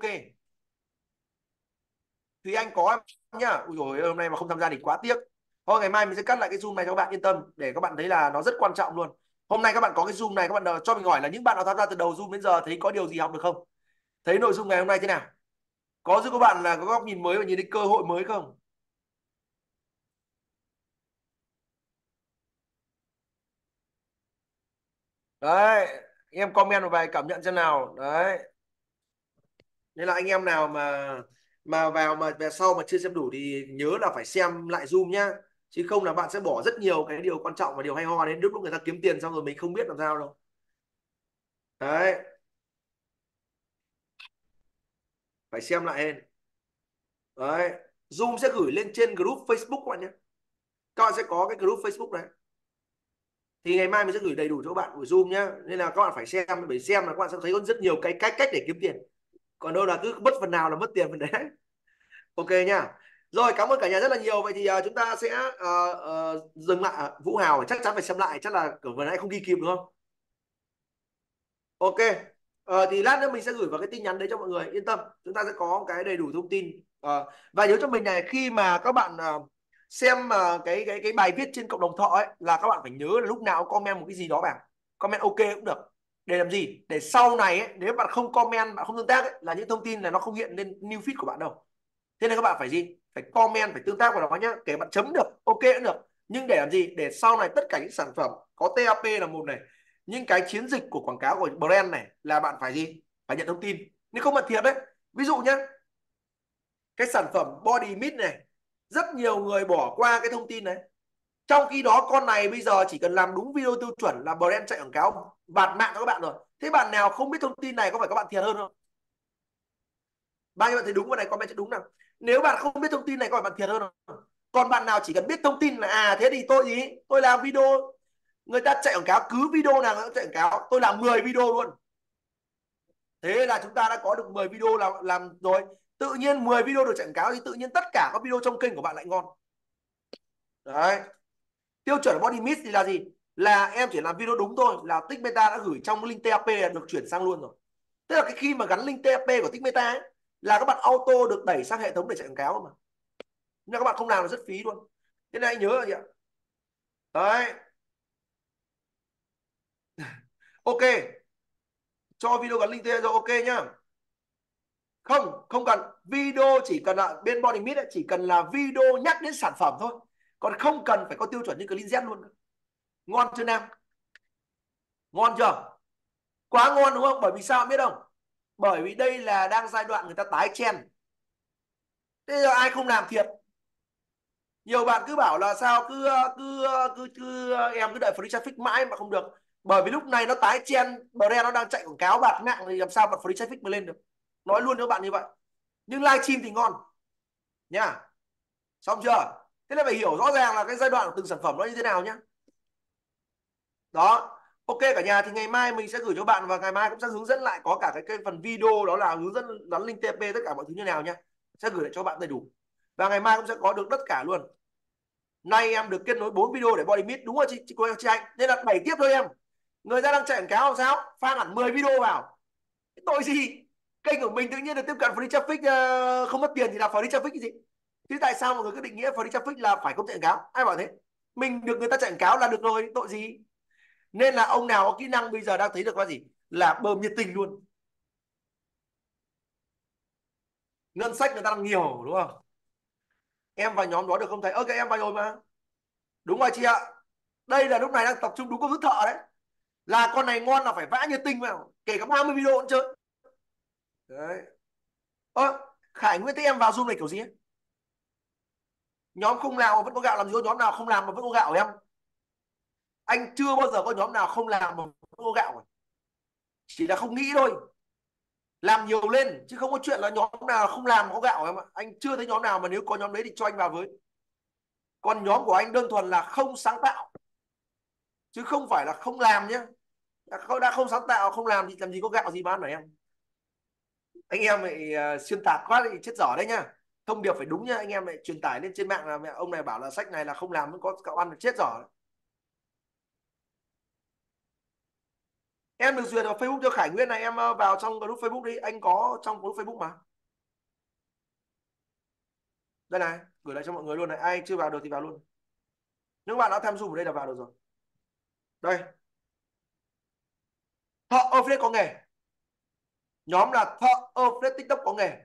Thì anh có em nhá. Ui dồi, hôm nay mà không tham gia thì quá tiếc. Thôi ngày mai mình sẽ cắt lại cái Zoom này cho các bạn yên tâm, để các bạn thấy là nó rất quan trọng luôn. Hôm nay các bạn có cái Zoom này, các bạn cho mình hỏi là những bạn nào tham gia từ đầu Zoom đến giờ thấy có điều gì học được không? Thấy nội dung ngày hôm nay thế nào? Có giúp các bạn là có góc nhìn mới và nhìn thấy cơ hội mới không? Đấy, em comment một vài cảm nhận xem nào. Đấy, nên là anh em nào mà vào mà về sau mà chưa xem đủ thì nhớ là phải xem lại Zoom nhá, chứ không là bạn sẽ bỏ rất nhiều cái điều quan trọng và điều hay ho đến lúc người ta kiếm tiền xong rồi mình không biết làm sao đâu. Đấy, phải xem lại lên. Đấy, Zoom sẽ gửi lên trên group Facebook các bạn nhé. Các bạn sẽ có cái group Facebook đấy, thì ngày mai mình sẽ gửi đầy đủ cho các bạn của Zoom nhá, nên là các bạn phải xem, bởi xem là các bạn sẽ thấy có rất nhiều cái cách để kiếm tiền, còn đâu là cứ mất phần nào là mất tiền phần đấy. Ok nha. Rồi, cảm ơn cả nhà rất là nhiều. Vậy thì chúng ta sẽ dừng lại. Vũ Hào chắc chắn phải xem lại, chắc là vừa nãy không ghi kịp đúng không? Ok. Thì lát nữa mình sẽ gửi vào cái tin nhắn đấy cho mọi người yên tâm, chúng ta sẽ có cái đầy đủ thông tin. Và nhớ cho mình này, khi mà các bạn xem cái bài viết trên cộng đồng thọ ấy, là các bạn phải nhớ là lúc nào comment một cái gì đó vào, comment ok cũng được. Để làm gì? Để sau này ấy, nếu bạn không comment, bạn không tương tác ấy, là những thông tin là nó không hiện lên new feed của bạn đâu. Thế nên các bạn phải gì? Phải comment, phải tương tác vào đó nhá. Kể bạn chấm được, ok cũng được. Nhưng để làm gì? Để sau này tất cả những sản phẩm có TAP là một này, những cái chiến dịch của quảng cáo của brand này là bạn phải gì? Phải nhận thông tin. Nhưng không cần thiệt đấy. Ví dụ nhá, cái sản phẩm body mist này, rất nhiều người bỏ qua cái thông tin đấy. Trong khi đó con này bây giờ chỉ cần làm đúng video tiêu chuẩn là brand chạy quảng cáo bạt mạng cho các bạn rồi. Thế bạn nào không biết thông tin này có phải các bạn thiệt hơn không? Bao nhiêu bạn thấy đúng, con này comment sẽ đúng nào. Nếu bạn không biết thông tin này có phải bạn thiệt hơn không? Còn bạn nào chỉ cần biết thông tin là thế thì tôi gì, tôi làm video, người ta chạy quảng cáo, cứ video nào người ta chạy quảng cáo, tôi làm 10 video luôn. Thế là chúng ta đã có được 10 video làm rồi. Tự nhiên 10 video được chạy quảng cáo thì tự nhiên tất cả các video trong kênh của bạn lại ngon. Đấy, tiêu chuẩn body mist thì là gì? Là em chỉ làm video đúng thôi là Tích Meta đã gửi trong link TAP là được chuyển sang luôn rồi. Tức là cái khi mà gắn link TAP của Tích Meta ấy, là các bạn auto được đẩy sang hệ thống để chạy quảng cáo mà. Nhưng các bạn không làm là rất phí luôn. Thế này anh nhớ là gì ạ? Đấy. Ok. Cho video gắn link TAP rồi, ok nhá. Không cần video, chỉ cần là bên Body Meet ấy, chỉ cần là video nhắc đến sản phẩm thôi. Còn không cần phải có tiêu chuẩn như Clean Z luôn. Ngon chưa Nam? Ngon chưa? Quá ngon đúng không? Bởi vì sao biết không? Bởi vì đây là đang giai đoạn người ta tái trend. Thế giờ ai không làm thiệt? Nhiều bạn cứ bảo là sao em cứ đợi free traffic mãi mà không được. Bởi vì lúc này nó tái trend, brand nó đang chạy quảng cáo bạt nặng thì làm sao mà free traffic mới lên được. Nói luôn với bạn như vậy. Nhưng livestream thì ngon nha. Xong chưa? Thế là phải hiểu rõ ràng là cái giai đoạn của từng sản phẩm nó như thế nào nhá. Đó. Ok cả nhà, thì ngày mai mình sẽ gửi cho bạn, và ngày mai cũng sẽ hướng dẫn lại có cả cái phần video, đó là hướng dẫn gắn link TP tất cả mọi thứ như nào nhá. Sẽ gửi lại cho bạn đầy đủ. Và ngày mai cũng sẽ có được tất cả luôn. Nay em được kết nối 4 video để body meet, đúng rồi chị Anh, nên là 7 tiếp thôi em. Người ta đang chạy quảng cáo làm sao? Pha hẳn 10 video vào. Cái tội gì? Kênh của mình tự nhiên được tiếp cận free traffic, không mất tiền thì là free traffic cái gì? Thế tại sao mọi người cứ định nghĩa free traffic là phải không chạy quảng cáo? Ai bảo thế? Mình được người ta chạy quảng cáo là được rồi, tội gì? Nên là ông nào có kỹ năng bây giờ đang thấy được là gì? Là bơm nhiệt tình luôn. Ngân sách người ta đang nhiều đúng không? Em vào nhóm đó được không thầy? Ok em vào rồi mà. Đúng rồi chị ạ. Đây là lúc này đang tập trung đúng công thức thợ đấy. Là con này ngon là phải vã nhiệt tình vào. Kể cả 30 video cũng chơi. Đấy. Khải Nguyễn, thế em vào Zoom này kiểu gì ấy? Nhóm không làm mà vẫn có gạo làm gì có nhóm nào không làm mà vẫn có gạo em? Anh chưa bao giờ có nhóm nào không làm mà vẫn có gạo. Chỉ là không nghĩ thôi. Làm nhiều lên chứ không có chuyện là nhóm nào không làm mà có gạo em ạ. Anh chưa thấy nhóm nào, mà nếu có nhóm đấy thì cho anh vào với. Còn nhóm của anh đơn thuần là không sáng tạo, chứ không phải là không làm nhé. đã không sáng tạo, không làm thì làm gì có gạo gì bán hả em? Anh em lại xuyên tạc quá thì chết dở đấy nhá. Thông điệp phải đúng nhá, anh em lại truyền tải lên trên mạng là mẹ ông này bảo là sách này là không làm mới có cậu ăn, chết dở. Em được duyệt vào Facebook cho Khải Nguyên này, em vào trong group Facebook đi, anh có trong group Facebook mà. Đây này, gửi lại cho mọi người luôn này, ai chưa vào được thì vào luôn. Những bạn đã tham Zoom ở đây là vào được rồi. Đây, thợ Office có nghề, nhóm là thợ Office TikTok có nghề.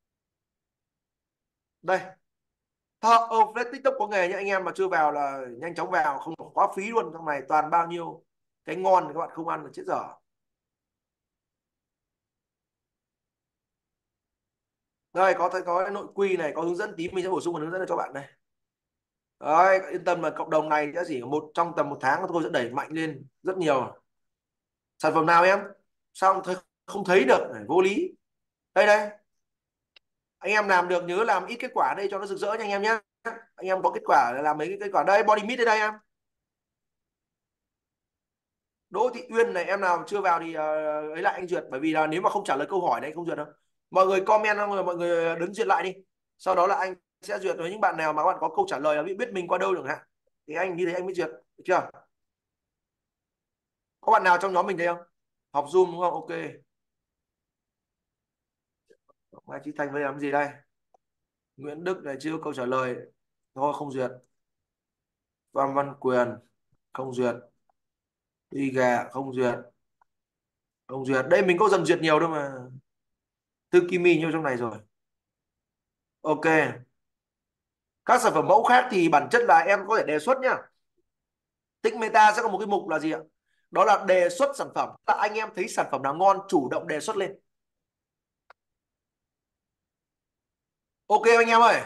Đây, thợ Office TikTok có nghề nhé, anh em mà chưa vào là nhanh chóng vào, không quá phí luôn. Trong này toàn bao nhiêu cái ngon các bạn không ăn là chết dở. Đây có nội quy này, có hướng dẫn tí mình sẽ bổ sung một hướng dẫn cho bạn này. Đấy, yên tâm là cộng đồng này sẽ chỉ trong tầm 1 tháng tôi sẽ đẩy mạnh lên rất nhiều. Sản phẩm nào em? Sao không thấy được? Vô lý. Đây đây. Anh em làm được nhớ làm ít kết quả đây cho nó rực rỡ nha anh em nhé. Anh em có kết quả là làm mấy cái kết quả đây, body meat đây em. Đỗ Thị Uyên này, em nào chưa vào thì ấy lại anh duyệt, bởi vì là nếu mà không trả lời câu hỏi này không duyệt đâu. Mọi người comment xong mọi người đứng duyệt lại đi. Sau đó là anh sẽ duyệt với những bạn nào mà các bạn có câu trả lời là biết mình qua đâu được hả? Thì anh như thế anh mới duyệt, được chưa? Có bạn nào trong nhóm mình đây không? Học Zoom đúng không? Ok. Mai Chí Thành với làm gì đây? Nguyễn Đức này chưa câu trả lời. Thôi không duyệt. Văn Văn Quyền không duyệt. Uy Gà không duyệt. Không duyệt. Đây mình có dần duyệt nhiều đâu mà. Tư Kimi như trong này rồi. Ok. Các sản phẩm mẫu khác thì bản chất là em có thể đề xuất nhá. Tích Meta sẽ có một cái mục là gì ạ? Đó là đề xuất sản phẩm. Là anh em thấy sản phẩm nào ngon chủ động đề xuất lên. Ok anh em ơi.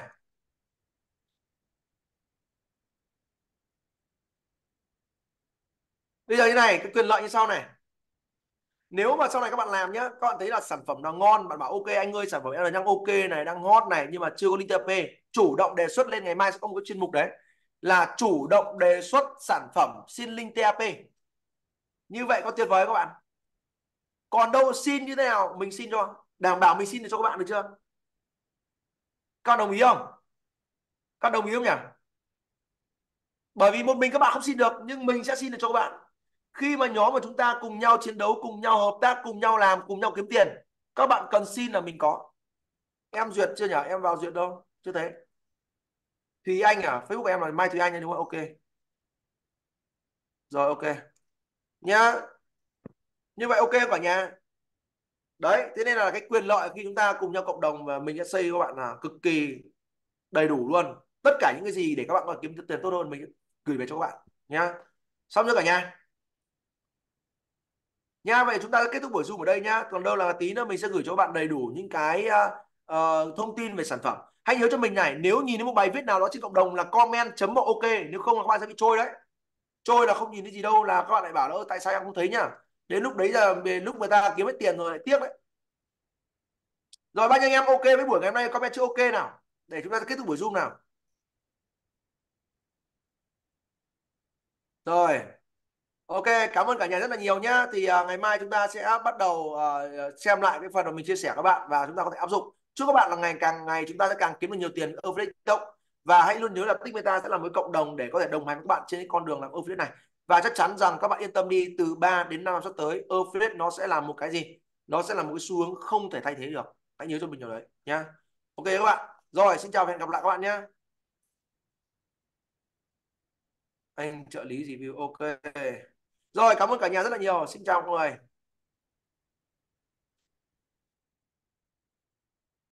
Bây giờ như này, cái quyền lợi như sau này. Nếu mà sau này các bạn làm nhá, các bạn thấy là sản phẩm nào ngon, bạn bảo ok anh ơi sản phẩm em là đang ok này, đang hot này nhưng mà chưa có link TP, chủ động đề xuất lên. Ngày mai sẽ có một cái chuyên mục đấy là chủ động đề xuất sản phẩm xin link TP. Như vậy có tuyệt vời các bạn. Còn đâu xin như thế nào mình xin cho, đảm bảo mình xin được cho các bạn được chưa? Các bạn đồng ý không? Các bạn đồng ý không nhỉ? Bởi vì một mình các bạn không xin được nhưng mình sẽ xin được cho các bạn. Khi mà nhóm của chúng ta cùng nhau chiến đấu, cùng nhau hợp tác, cùng nhau làm, cùng nhau kiếm tiền, các bạn cần xin là mình có. Em duyệt chưa nhỉ? Em vào duyệt đâu? Chưa thấy. Thùy Anh à? Facebook của em là Mai Thùy Anh đúng không? Ok. Rồi ok. Nhá. Như vậy ok cả nhà. Đấy, thế nên là cái quyền lợi khi chúng ta cùng nhau cộng đồng và mình sẽ xây các bạn là cực kỳ đầy đủ luôn. Tất cả những cái gì để các bạn có thể kiếm được tiền tốt hơn mình gửi về cho các bạn nhá. Xong chưa cả nhà? Nha, vậy chúng ta kết thúc buổi Zoom ở đây nhá. Còn đâu là tí nữa mình sẽ gửi cho các bạn đầy đủ những cái thông tin về sản phẩm. Hãy nhớ cho mình này, nếu nhìn thấy một bài viết nào đó trên cộng đồng là comment chấm một ok, nếu không là các bạn sẽ bị trôi đấy. Trôi là không nhìn thấy gì đâu, là các bạn lại bảo là tại sao em không thấy nhá. Đến lúc đấy là về lúc người ta kiếm hết tiền rồi lại tiếc đấy. Rồi bao nhiêu anh em ok với buổi ngày hôm nay comment chữ ok nào để chúng ta kết thúc buổi Zoom nào. Rồi. Ok, cảm ơn cả nhà rất là nhiều nhá. Thì ngày mai chúng ta sẽ bắt đầu xem lại cái phần mà mình chia sẻ các bạn và chúng ta có thể áp dụng. Chúc các bạn là càng ngày chúng ta sẽ càng kiếm được nhiều tiền ở TikTok. Và hãy luôn nhớ là Tích Meta sẽ là một cộng đồng để có thể đồng hành với các bạn trên con đường làm affiliate này. Và chắc chắn rằng các bạn yên tâm đi, từ 3 đến 5 năm sắp tới affiliate nó sẽ là một cái gì? Nó sẽ là một cái xu hướng không thể thay thế được. Hãy nhớ cho mình điều đấy nhá. Ok các bạn. Rồi, xin chào và hẹn gặp lại các bạn nhé. Anh trợ lý review ok. Rồi, cảm ơn cả nhà rất là nhiều. Xin chào mọi người.